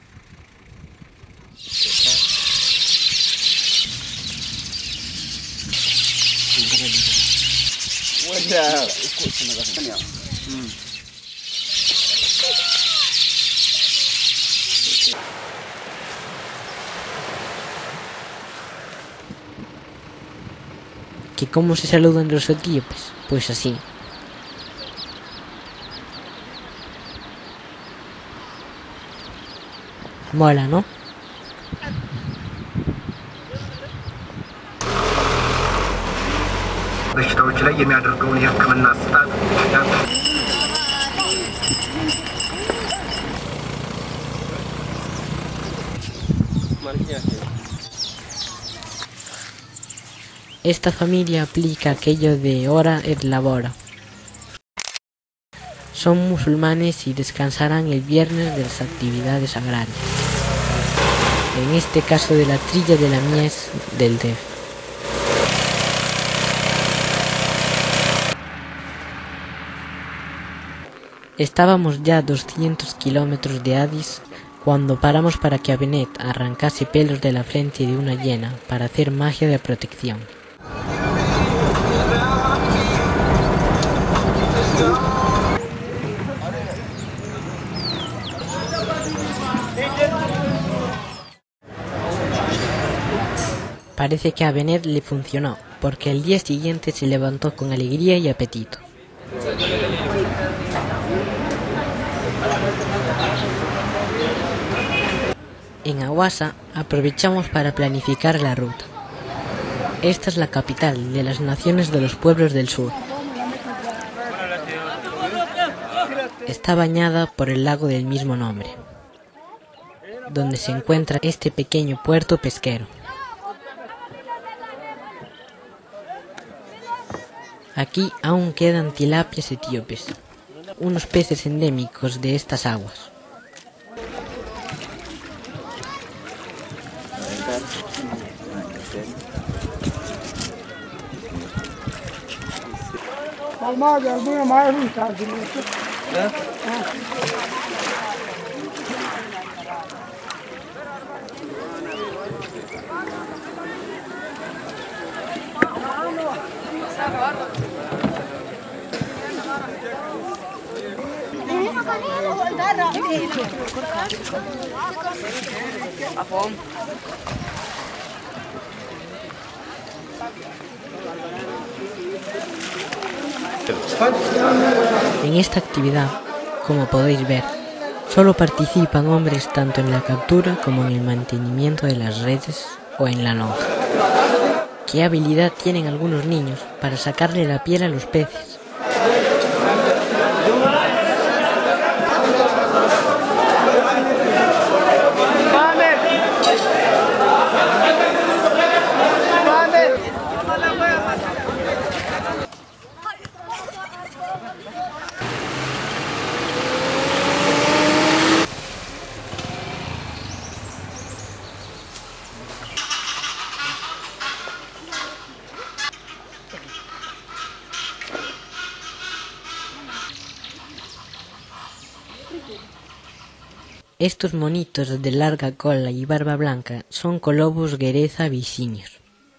¿Que cómo se saludan los etíopes? Pues así. Mola, ¿no? በሽታዎች ላይ የሚያደርገውን የሕክምና አሰጣጥ Esta familia aplica aquello de hora et labora. Son musulmanes y descansarán el viernes de las actividades agrarias. En este caso de la trilla de la mies del D E F. Estábamos ya a doscientos kilómetros de Addis cuando paramos para que Abenet arrancase pelos de la frente de una hiena para hacer magia de protección. Parece que a Abenet le funcionó, porque al día siguiente se levantó con alegría y apetito. En Awassa aprovechamos para planificar la ruta. Esta es la capital de las naciones de los pueblos del sur. Está bañada por el lago del mismo nombre, donde se encuentra este pequeño puerto pesquero. Aquí aún quedan tilapias etíopes, unos peces endémicos de estas aguas. En esta actividad, como podéis ver, solo participan hombres tanto en la captura como en el mantenimiento de las redes o en la lonja. ¿Qué habilidad tienen algunos niños para sacarle la piel a los peces? Estos monitos de larga cola y barba blanca son colobos guereza vicinios.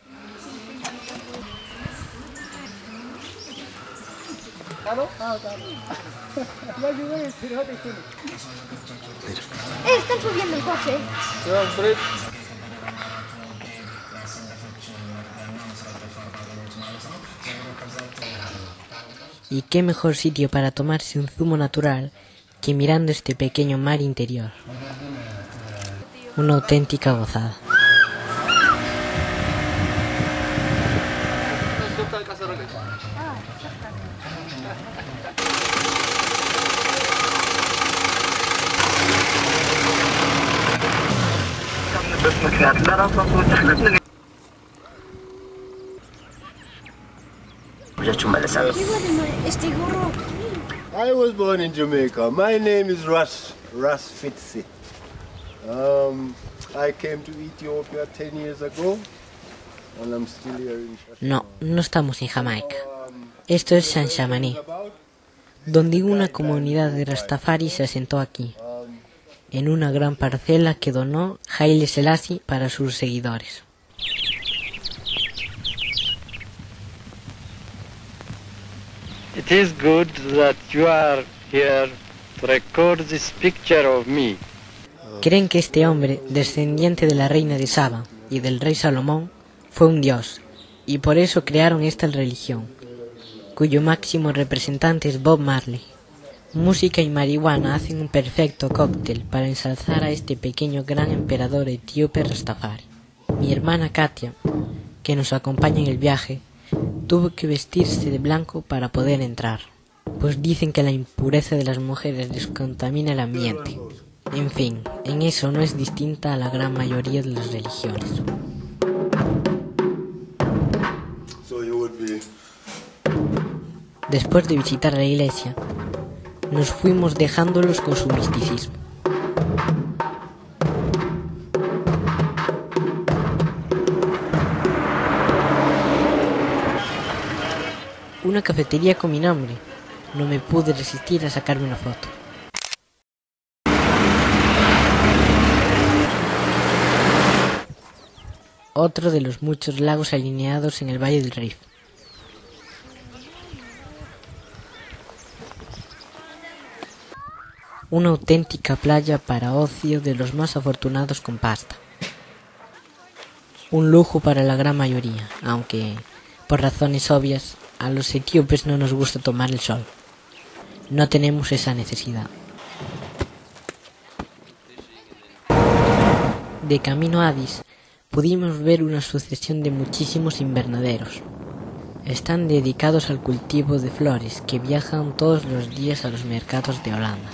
Eh, están subiendo el coche. Y qué mejor sitio para tomarse un zumo natural que mirando este pequeño mar interior. Una auténtica gozada. I was born in Jamaica. My name is Ras, Ras Fitzy. Um, I came to Ethiopia ten years ago, and I'm still here in Shashamane. No, no estamos en Jamaica. Esto es Shashamane, donde una comunidad de Rastafari se asentó aquí, en una gran parcela que donó Haile Selassie para sus seguidores. It is good that you are here to record this picture of me. Creen que este hombre, descendiente de la reina de Saba y del rey Salomón, fue un dios, y por eso crearon esta religión, cuyo máximo representante es Bob Marley. Música y marihuana hacen un perfecto cóctel para ensalzar a este pequeño gran emperador etíope Rastafari. Mi hermana Katia, que nos acompaña en el viaje, tuvo que vestirse de blanco para poder entrar, pues dicen que la impureza de las mujeres descontamina el ambiente. En fin, en eso no es distinta a la gran mayoría de las religiones. Después de visitar la iglesia, nos fuimos dejándolos con su misticismo. Una cafetería con mi nombre. No me pude resistir a sacarme una foto. Otro de los muchos lagos alineados en el Valle del Rift. Una auténtica playa para ocio de los más afortunados con pasta. Un lujo para la gran mayoría, aunque, por razones obvias, a los etíopes no nos gusta tomar el sol. No tenemos esa necesidad. De camino a Addis, pudimos ver una sucesión de muchísimos invernaderos. Están dedicados al cultivo de flores que viajan todos los días a los mercados de Holanda.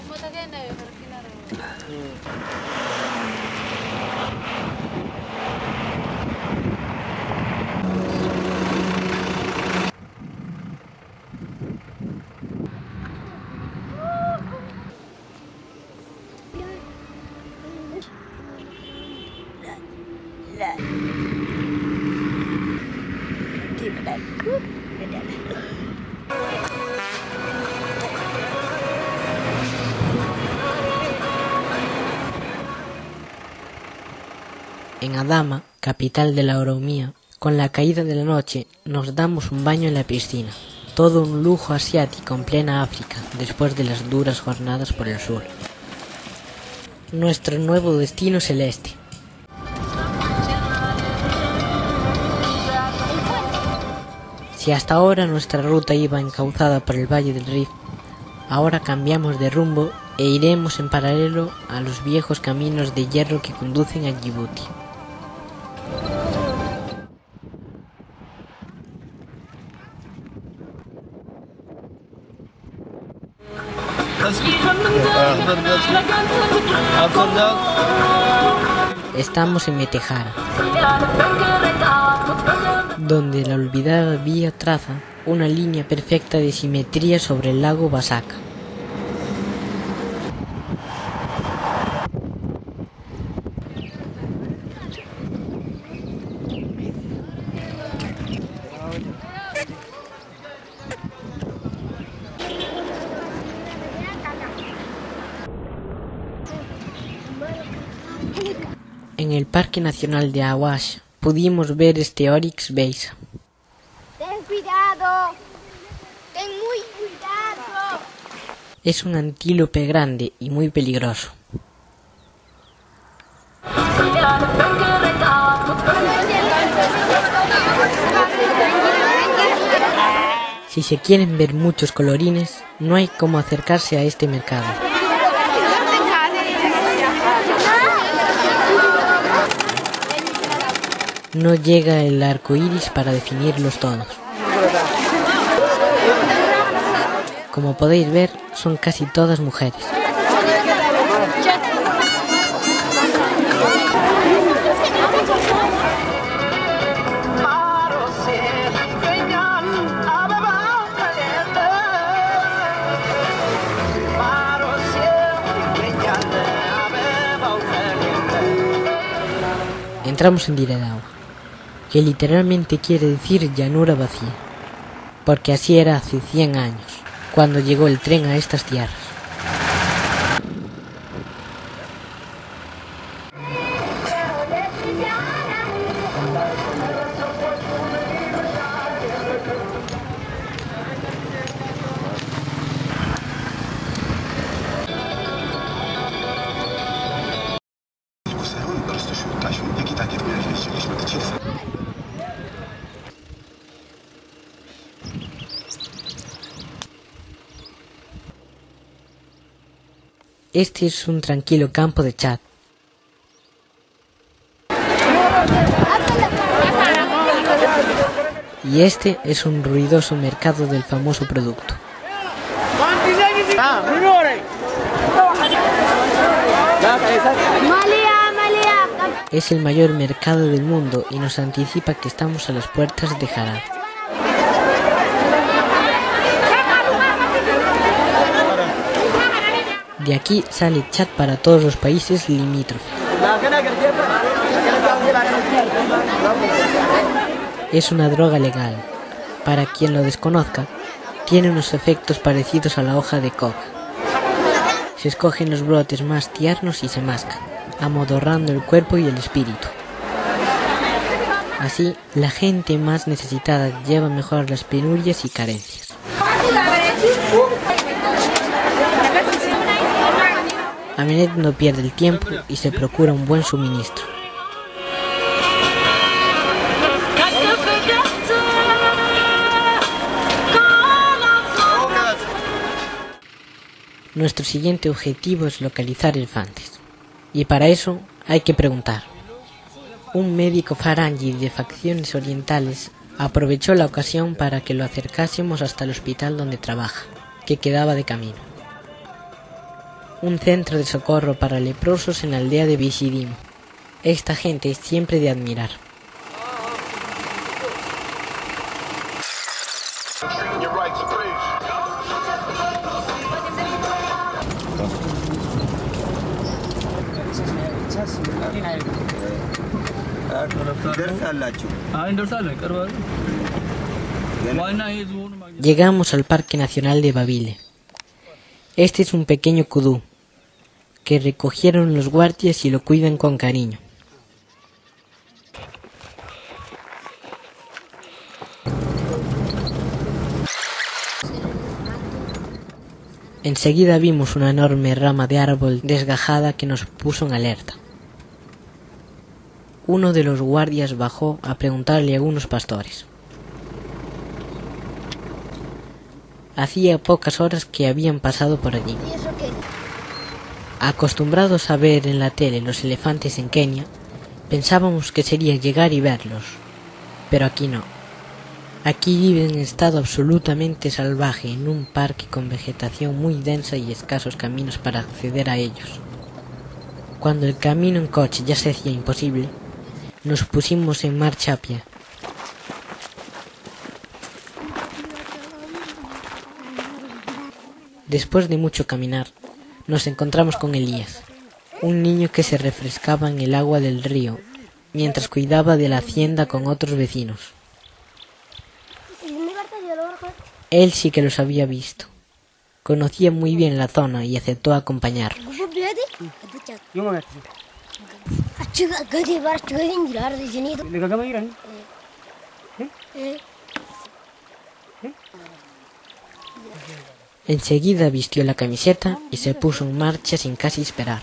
En Adama, capital de la Oromía, con la caída de la noche nos damos un baño en la piscina. Todo un lujo asiático en plena África, después de las duras jornadas por el sur. Nuestro nuevo destino es el este. Si hasta ahora nuestra ruta iba encauzada por el Valle del Rift, ahora cambiamos de rumbo e iremos en paralelo a los viejos caminos de hierro que conducen a Djibouti. Estamos en Metejara, donde la olvidada vía traza una línea perfecta de simetría sobre el lago Basaka. En el Parque Nacional de Awash pudimos ver este Oryx beisa. Ten cuidado, ten muy cuidado. Es un antílope grande y muy peligroso. Si se quieren ver muchos colorines, no hay como acercarse a este mercado. no llega el arco iris para definirlos todos. Como podéis ver, son casi todas mujeres. Entramos en Diredao, que literalmente quiere decir llanura vacía, porque así era hace cien años, cuando llegó el tren a estas tierras. Este es un tranquilo campo de Chad. Y este es un ruidoso mercado del famoso producto. Es el mayor mercado del mundo y nos anticipa que estamos a las puertas de Harad. De aquí sale Chad para todos los países limítrofes. Es una droga legal. Para quien lo desconozca, tiene unos efectos parecidos a la hoja de coca. Se escogen los brotes más tiernos y se mascan, amodorrando el cuerpo y el espíritu. Así, la gente más necesitada lleva mejor las penurias y carencias. Ahmed no pierde el tiempo y se procura un buen suministro. Nuestro siguiente objetivo es localizar elefantes. Y para eso hay que preguntar. Un médico farangi de facciones orientales aprovechó la ocasión para que lo acercásemos hasta el hospital donde trabaja, que quedaba de camino. Un centro de socorro para leprosos en la aldea de Bishidim. Esta gente es siempre de admirar. Llegamos al Parque Nacional de Babile. Este es un pequeño kudú que recogieron los guardias y lo cuidan con cariño. Enseguida vimos una enorme rama de árbol desgajada que nos puso en alerta. Uno de los guardias bajó a preguntarle a unos pastores. Hacía pocas horas que habían pasado por allí. Acostumbrados a ver en la tele los elefantes en Kenia, pensábamos que sería llegar y verlos, pero aquí no. Aquí viven en estado absolutamente salvaje en un parque con vegetación muy densa y escasos caminos para acceder a ellos. Cuando el camino en coche ya se hacía imposible, nos pusimos en marcha a pie. Después de mucho caminar, nos encontramos con Elías, un niño que se refrescaba en el agua del río, mientras cuidaba de la hacienda con otros vecinos. Él sí que los había visto. Conocía muy bien la zona y aceptó acompañarnos. Enseguida vistió la camiseta y se puso en marcha sin casi esperar.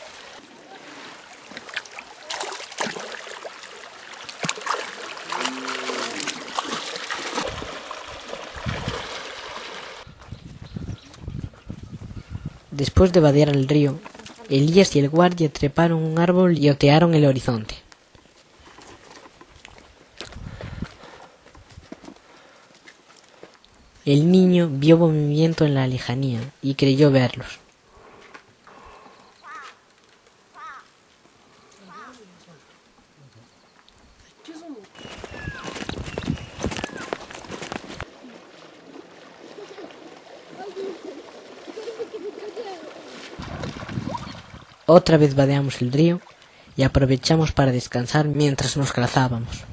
Después de vadear el río, Elías y el guardia treparon un árbol y otearon el horizonte. El niño vio movimiento en la lejanía y creyó verlos. Otra vez vadeamos el río y aprovechamos para descansar mientras nos cazábamos.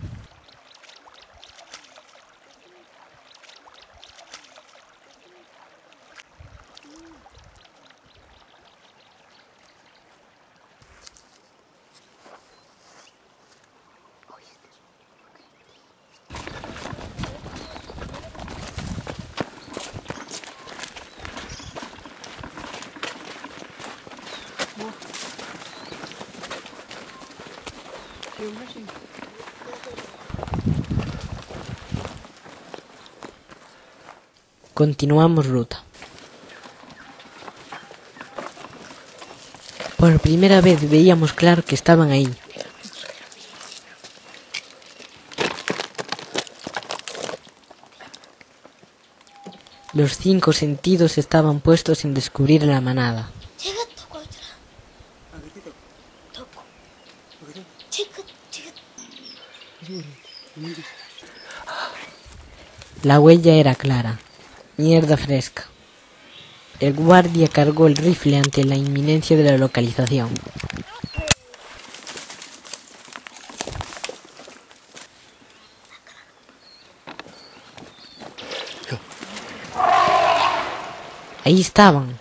Continuamos ruta. Por primera vez veíamos claro que estaban ahí. Los cinco sentidos estaban puestos en descubrir la manada. La huella era clara. Mierda fresca. El guardia cargó el rifle ante la inminencia de la localización. Ahí estaban.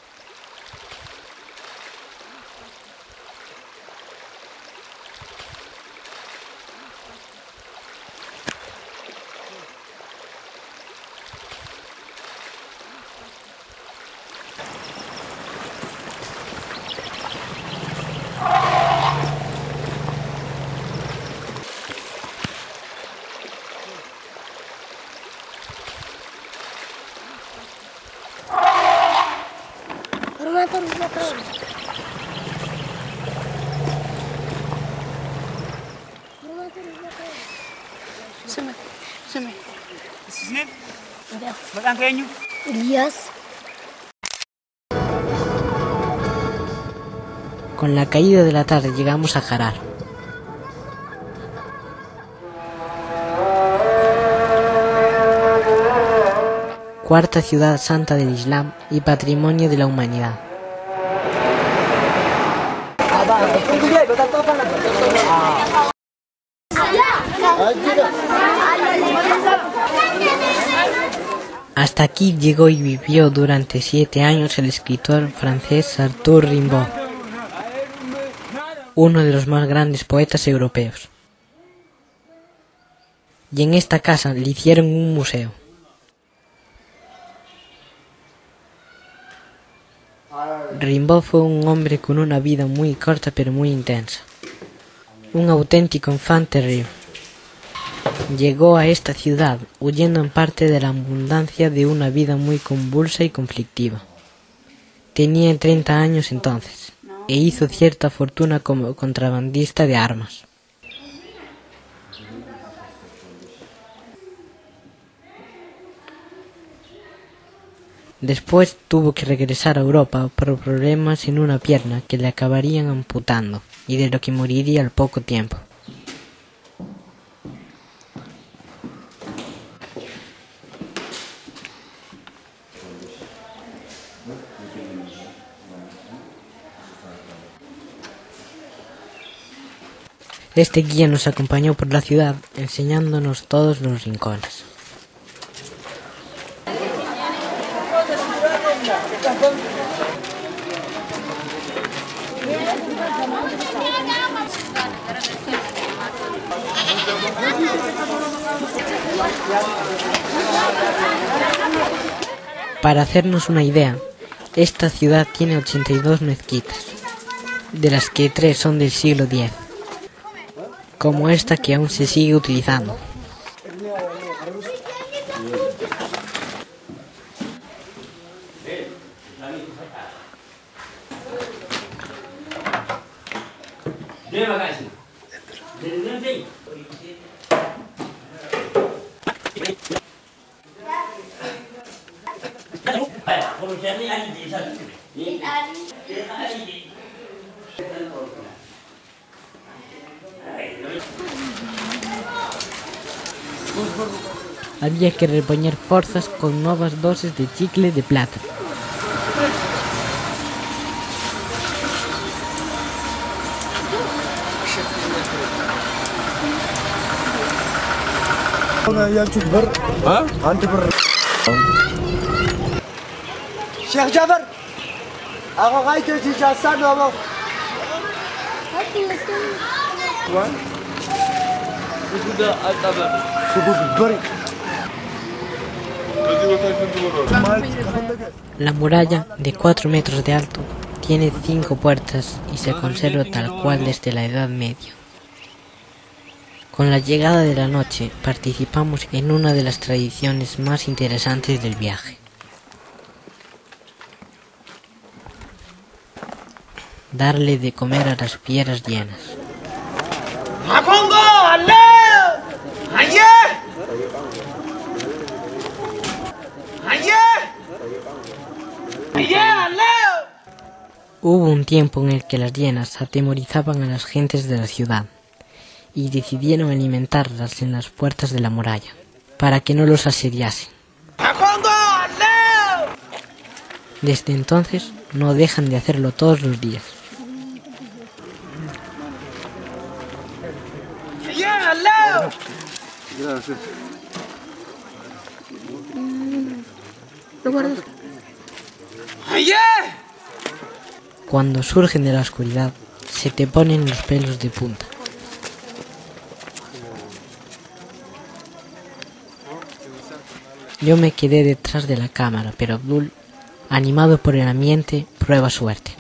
Con la caída de la tarde llegamos a Harar. Cuarta ciudad santa del Islam y patrimonio de la humanidad. Hasta aquí llegó y vivió durante siete años el escritor francés Arthur Rimbaud, uno de los más grandes poetas europeos. Y en esta casa le hicieron un museo. Rimbaud fue un hombre con una vida muy corta pero muy intensa. Un auténtico enfant terrible. Llegó a esta ciudad huyendo en parte de la abundancia de una vida muy convulsa y conflictiva. Tenía treinta años entonces, e hizo cierta fortuna como contrabandista de armas. Después tuvo que regresar a Europa por problemas en una pierna que le acabarían amputando y de lo que moriría al poco tiempo. Este guía nos acompañó por la ciudad enseñándonos todos los rincones. Para hacernos una idea, esta ciudad tiene ochenta y dos mezquitas, de las que tres son del siglo diez, como esta que aún se sigue utilizando. Había que repoñer forzas con novas doses de chicle de plátano. Sheikh Jafar, aku kaitu di jasa dulu. Sudah ada. La muralla, de cuatro metros de alto, tiene cinco puertas y se conserva tal cual desde la Edad Media. Con la llegada de la noche participamos en una de las tradiciones más interesantes del viaje. Darle de comer a las fieras llenas. Hubo un tiempo en el que las hienas atemorizaban a las gentes de la ciudad y decidieron alimentarlas en las puertas de la muralla, para que no los asediasen. Desde entonces no dejan de hacerlo todos los días. Gracias. Cuando surgen de la oscuridad, se te ponen los pelos de punta. Yo me quedé detrás de la cámara, pero Abdul, animado por el ambiente, prueba suerte.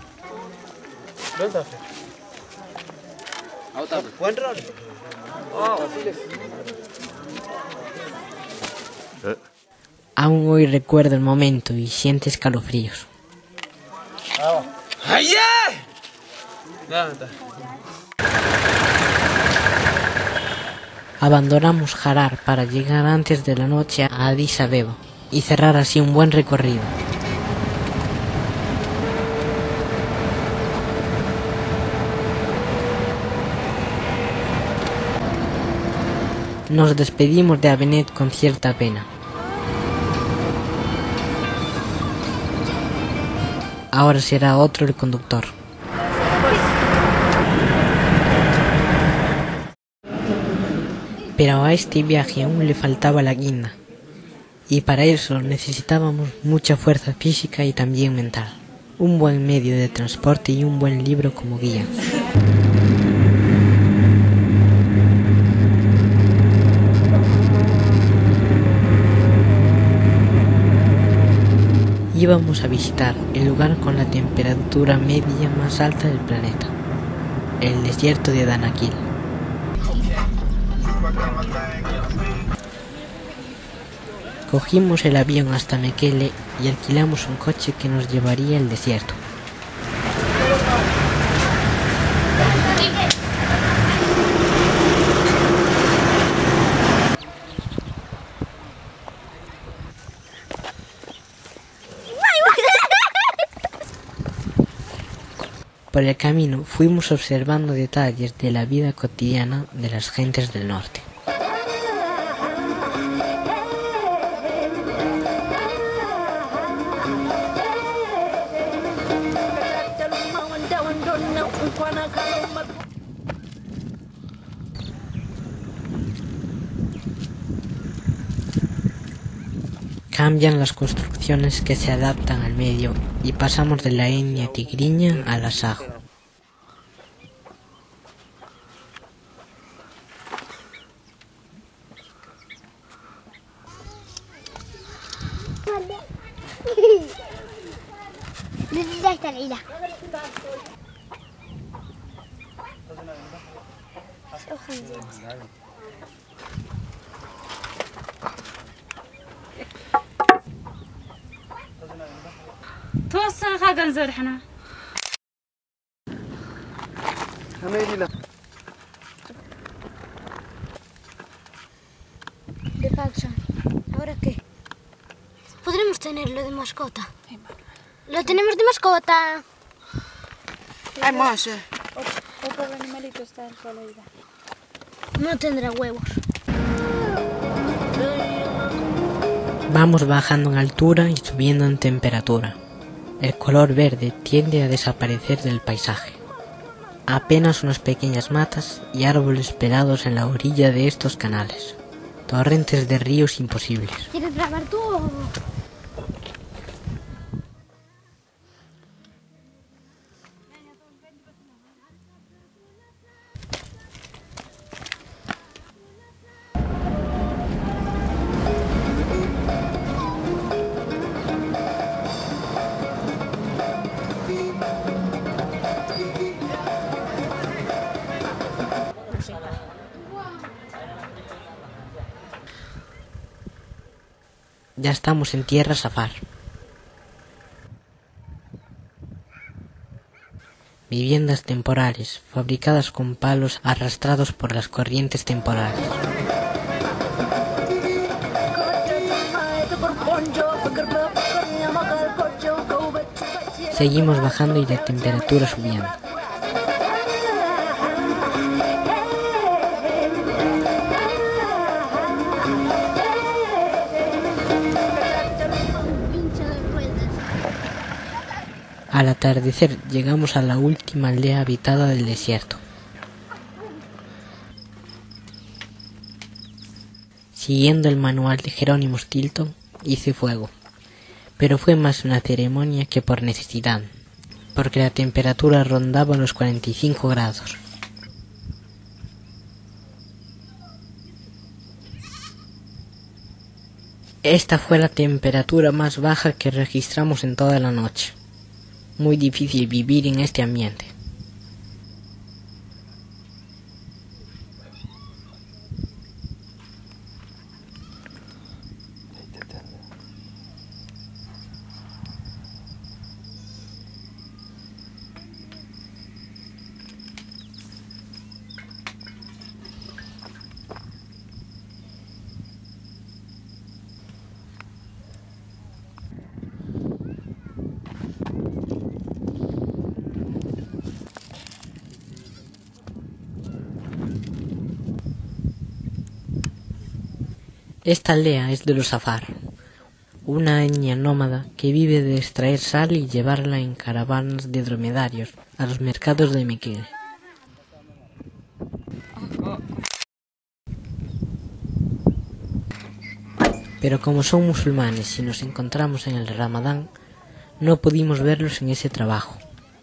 Aún hoy recuerdo el momento y siento escalofríos. Abandonamos Harar para llegar antes de la noche a Addis Abeba y cerrar así un buen recorrido. Nos despedimos de Abenet con cierta pena. Ahora será otro el conductor. Pero a este viaje aún le faltaba la guinda, y para eso necesitábamos mucha fuerza física y también mental, un buen medio de transporte y un buen libro como guía. Íbamos a visitar el lugar con la temperatura media más alta del planeta, el desierto de Danakil. Cogimos el avión hasta Mekele y alquilamos un coche que nos llevaría al desierto. Por el camino fuimos observando detalles de la vida cotidiana de las gentes del norte. Cambian las construcciones que se adaptan al medio y pasamos de la etnia tigriña a la sajo. توصل خاقن زرحنا هميلي لا De pausa. ¿Ahora qué? Podremos tenerlo de mascota. Lo tenemos de mascota. Hay más, eh. Otro animalito está en soledad. No tendrá huevos. Vamos bajando en altura y subiendo en temperatura. El color verde tiende a desaparecer del paisaje. Apenas unas pequeñas matas y árboles pelados en la orilla de estos canales. Torrentes de ríos imposibles. ¿Quieres grabar tú o...? Ya estamos en tierra Safar. Viviendas temporales, fabricadas con palos arrastrados por las corrientes temporales. Seguimos bajando y la temperatura subiendo. Al atardecer llegamos a la última aldea habitada del desierto. Siguiendo el manual de Jerónimo Stilton, hice fuego, pero fue más una ceremonia que por necesidad, porque la temperatura rondaba los cuarenta y cinco grados. Esta fue la temperatura más baja que registramos en toda la noche. Muy difícil vivir en este ambiente. Esta aldea es de los Safar, una etnia nómada que vive de extraer sal y llevarla en caravanas de dromedarios a los mercados de Mekelle. Pero como son musulmanes y nos encontramos en el Ramadán, no pudimos verlos en ese trabajo.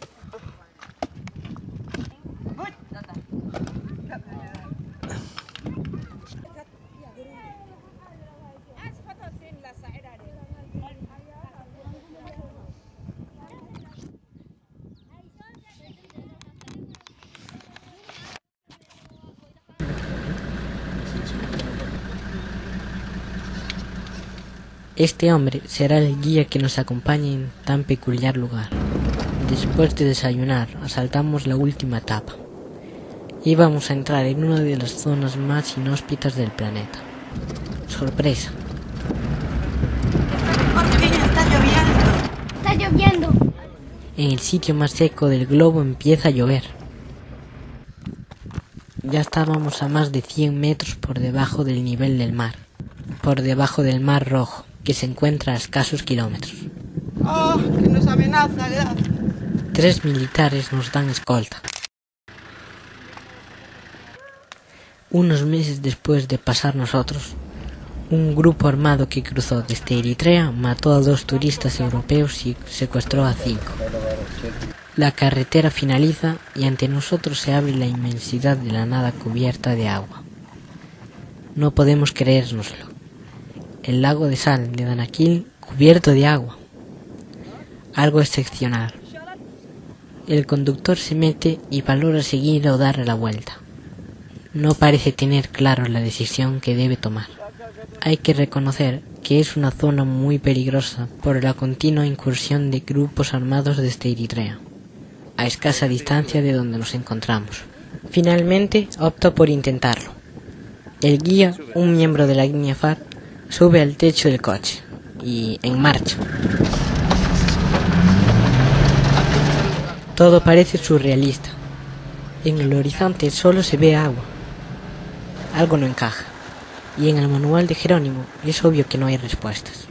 Este hombre será el guía que nos acompañe en tan peculiar lugar. Después de desayunar, asaltamos la última etapa. Íbamos a entrar en una de las zonas más inhóspitas del planeta. Sorpresa. Está lloviendo. Está lloviendo. En el sitio más seco del globo empieza a llover. Ya estábamos a más de cien metros por debajo del nivel del mar. Por debajo del Mar Rojo, que se encuentra a escasos kilómetros. Oh, que nos amenaza, ¿verdad? Tres militares nos dan escolta. Unos meses después de pasar nosotros, un grupo armado que cruzó desde Eritrea mató a dos turistas europeos y secuestró a cinco. La carretera finaliza y ante nosotros se abre la inmensidad de la nada cubierta de agua. No podemos creérnoslo. El lago de sal de Danakil cubierto de agua. Algo excepcional. El conductor se mete y valora seguir o dar la vuelta. No parece tener claro la decisión que debe tomar. Hay que reconocer que es una zona muy peligrosa por la continua incursión de grupos armados desde Eritrea, a escasa distancia de donde nos encontramos. Finalmente opta por intentarlo. El guía, un miembro de la etnia Far, sube al techo del coche y en marcha. Todo parece surrealista. En el horizonte solo se ve agua. Algo no encaja. Y en el manual de Jerónimo es obvio que no hay respuestas.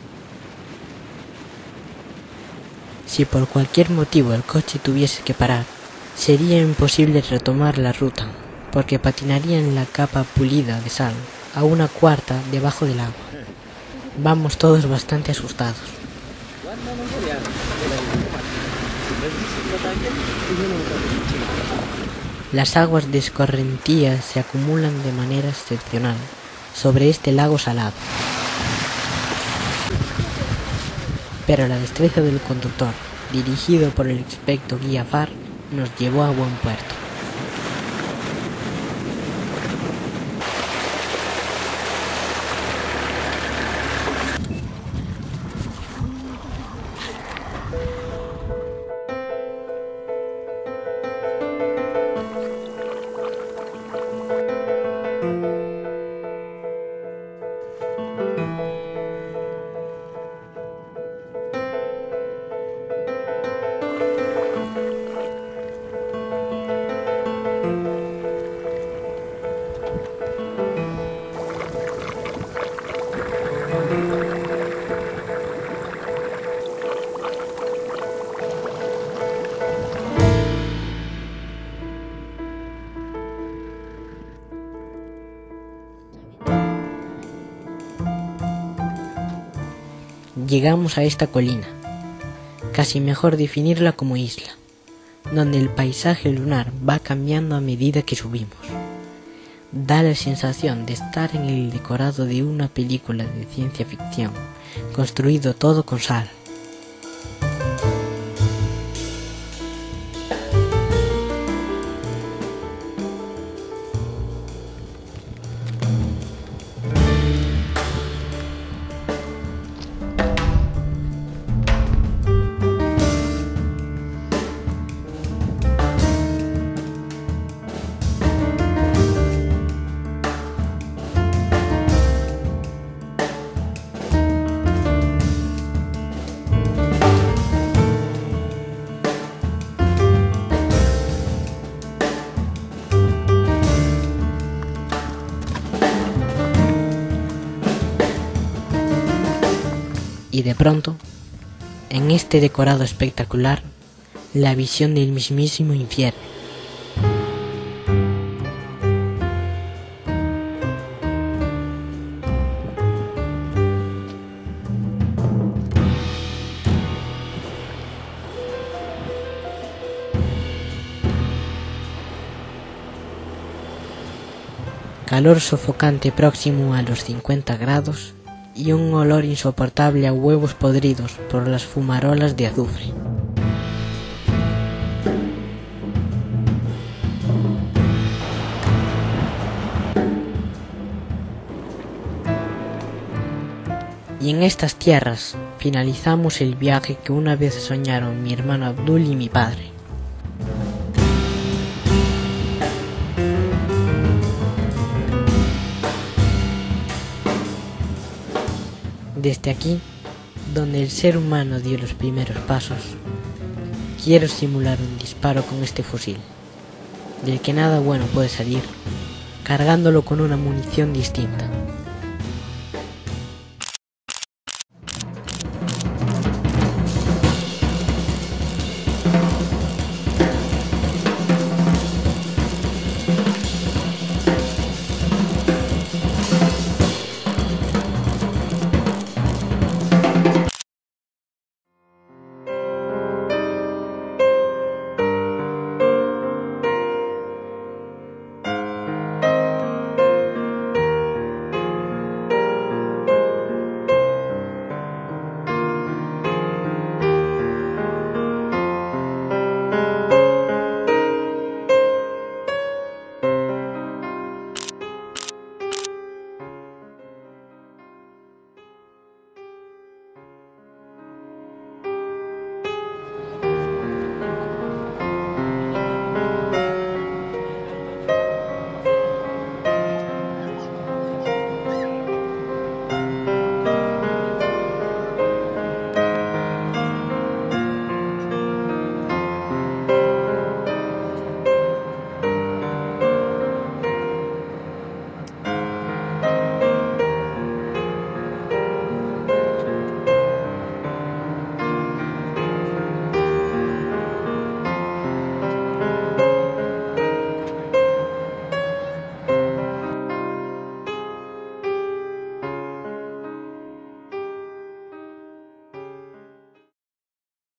Si por cualquier motivo el coche tuviese que parar, sería imposible retomar la ruta, porque patinaría en la capa pulida de sal, a una cuarta debajo del agua. Vamos todos bastante asustados. Las aguas de escorrentía se acumulan de manera excepcional sobre este lago salado. Pero la destreza del conductor, dirigido por el experto guía Far, nos llevó a buen puerto. Llegamos a esta colina, casi mejor definirla como isla, donde el paisaje lunar va cambiando a medida que subimos. Da la sensación de estar en el decorado de una película de ciencia ficción, construido todo con sal. Y de pronto, en este decorado espectacular, la visión del mismísimo infierno. Calor sofocante próximo a los cincuenta grados y un olor insoportable a huevos podridos por las fumarolas de azufre. Y en estas tierras finalizamos el viaje que una vez soñaron mi hermano Abdul y mi padre. Desde aquí, donde el ser humano dio los primeros pasos, quiero simular un disparo con este fusil, del que nada bueno puede salir, cargándolo con una munición distinta.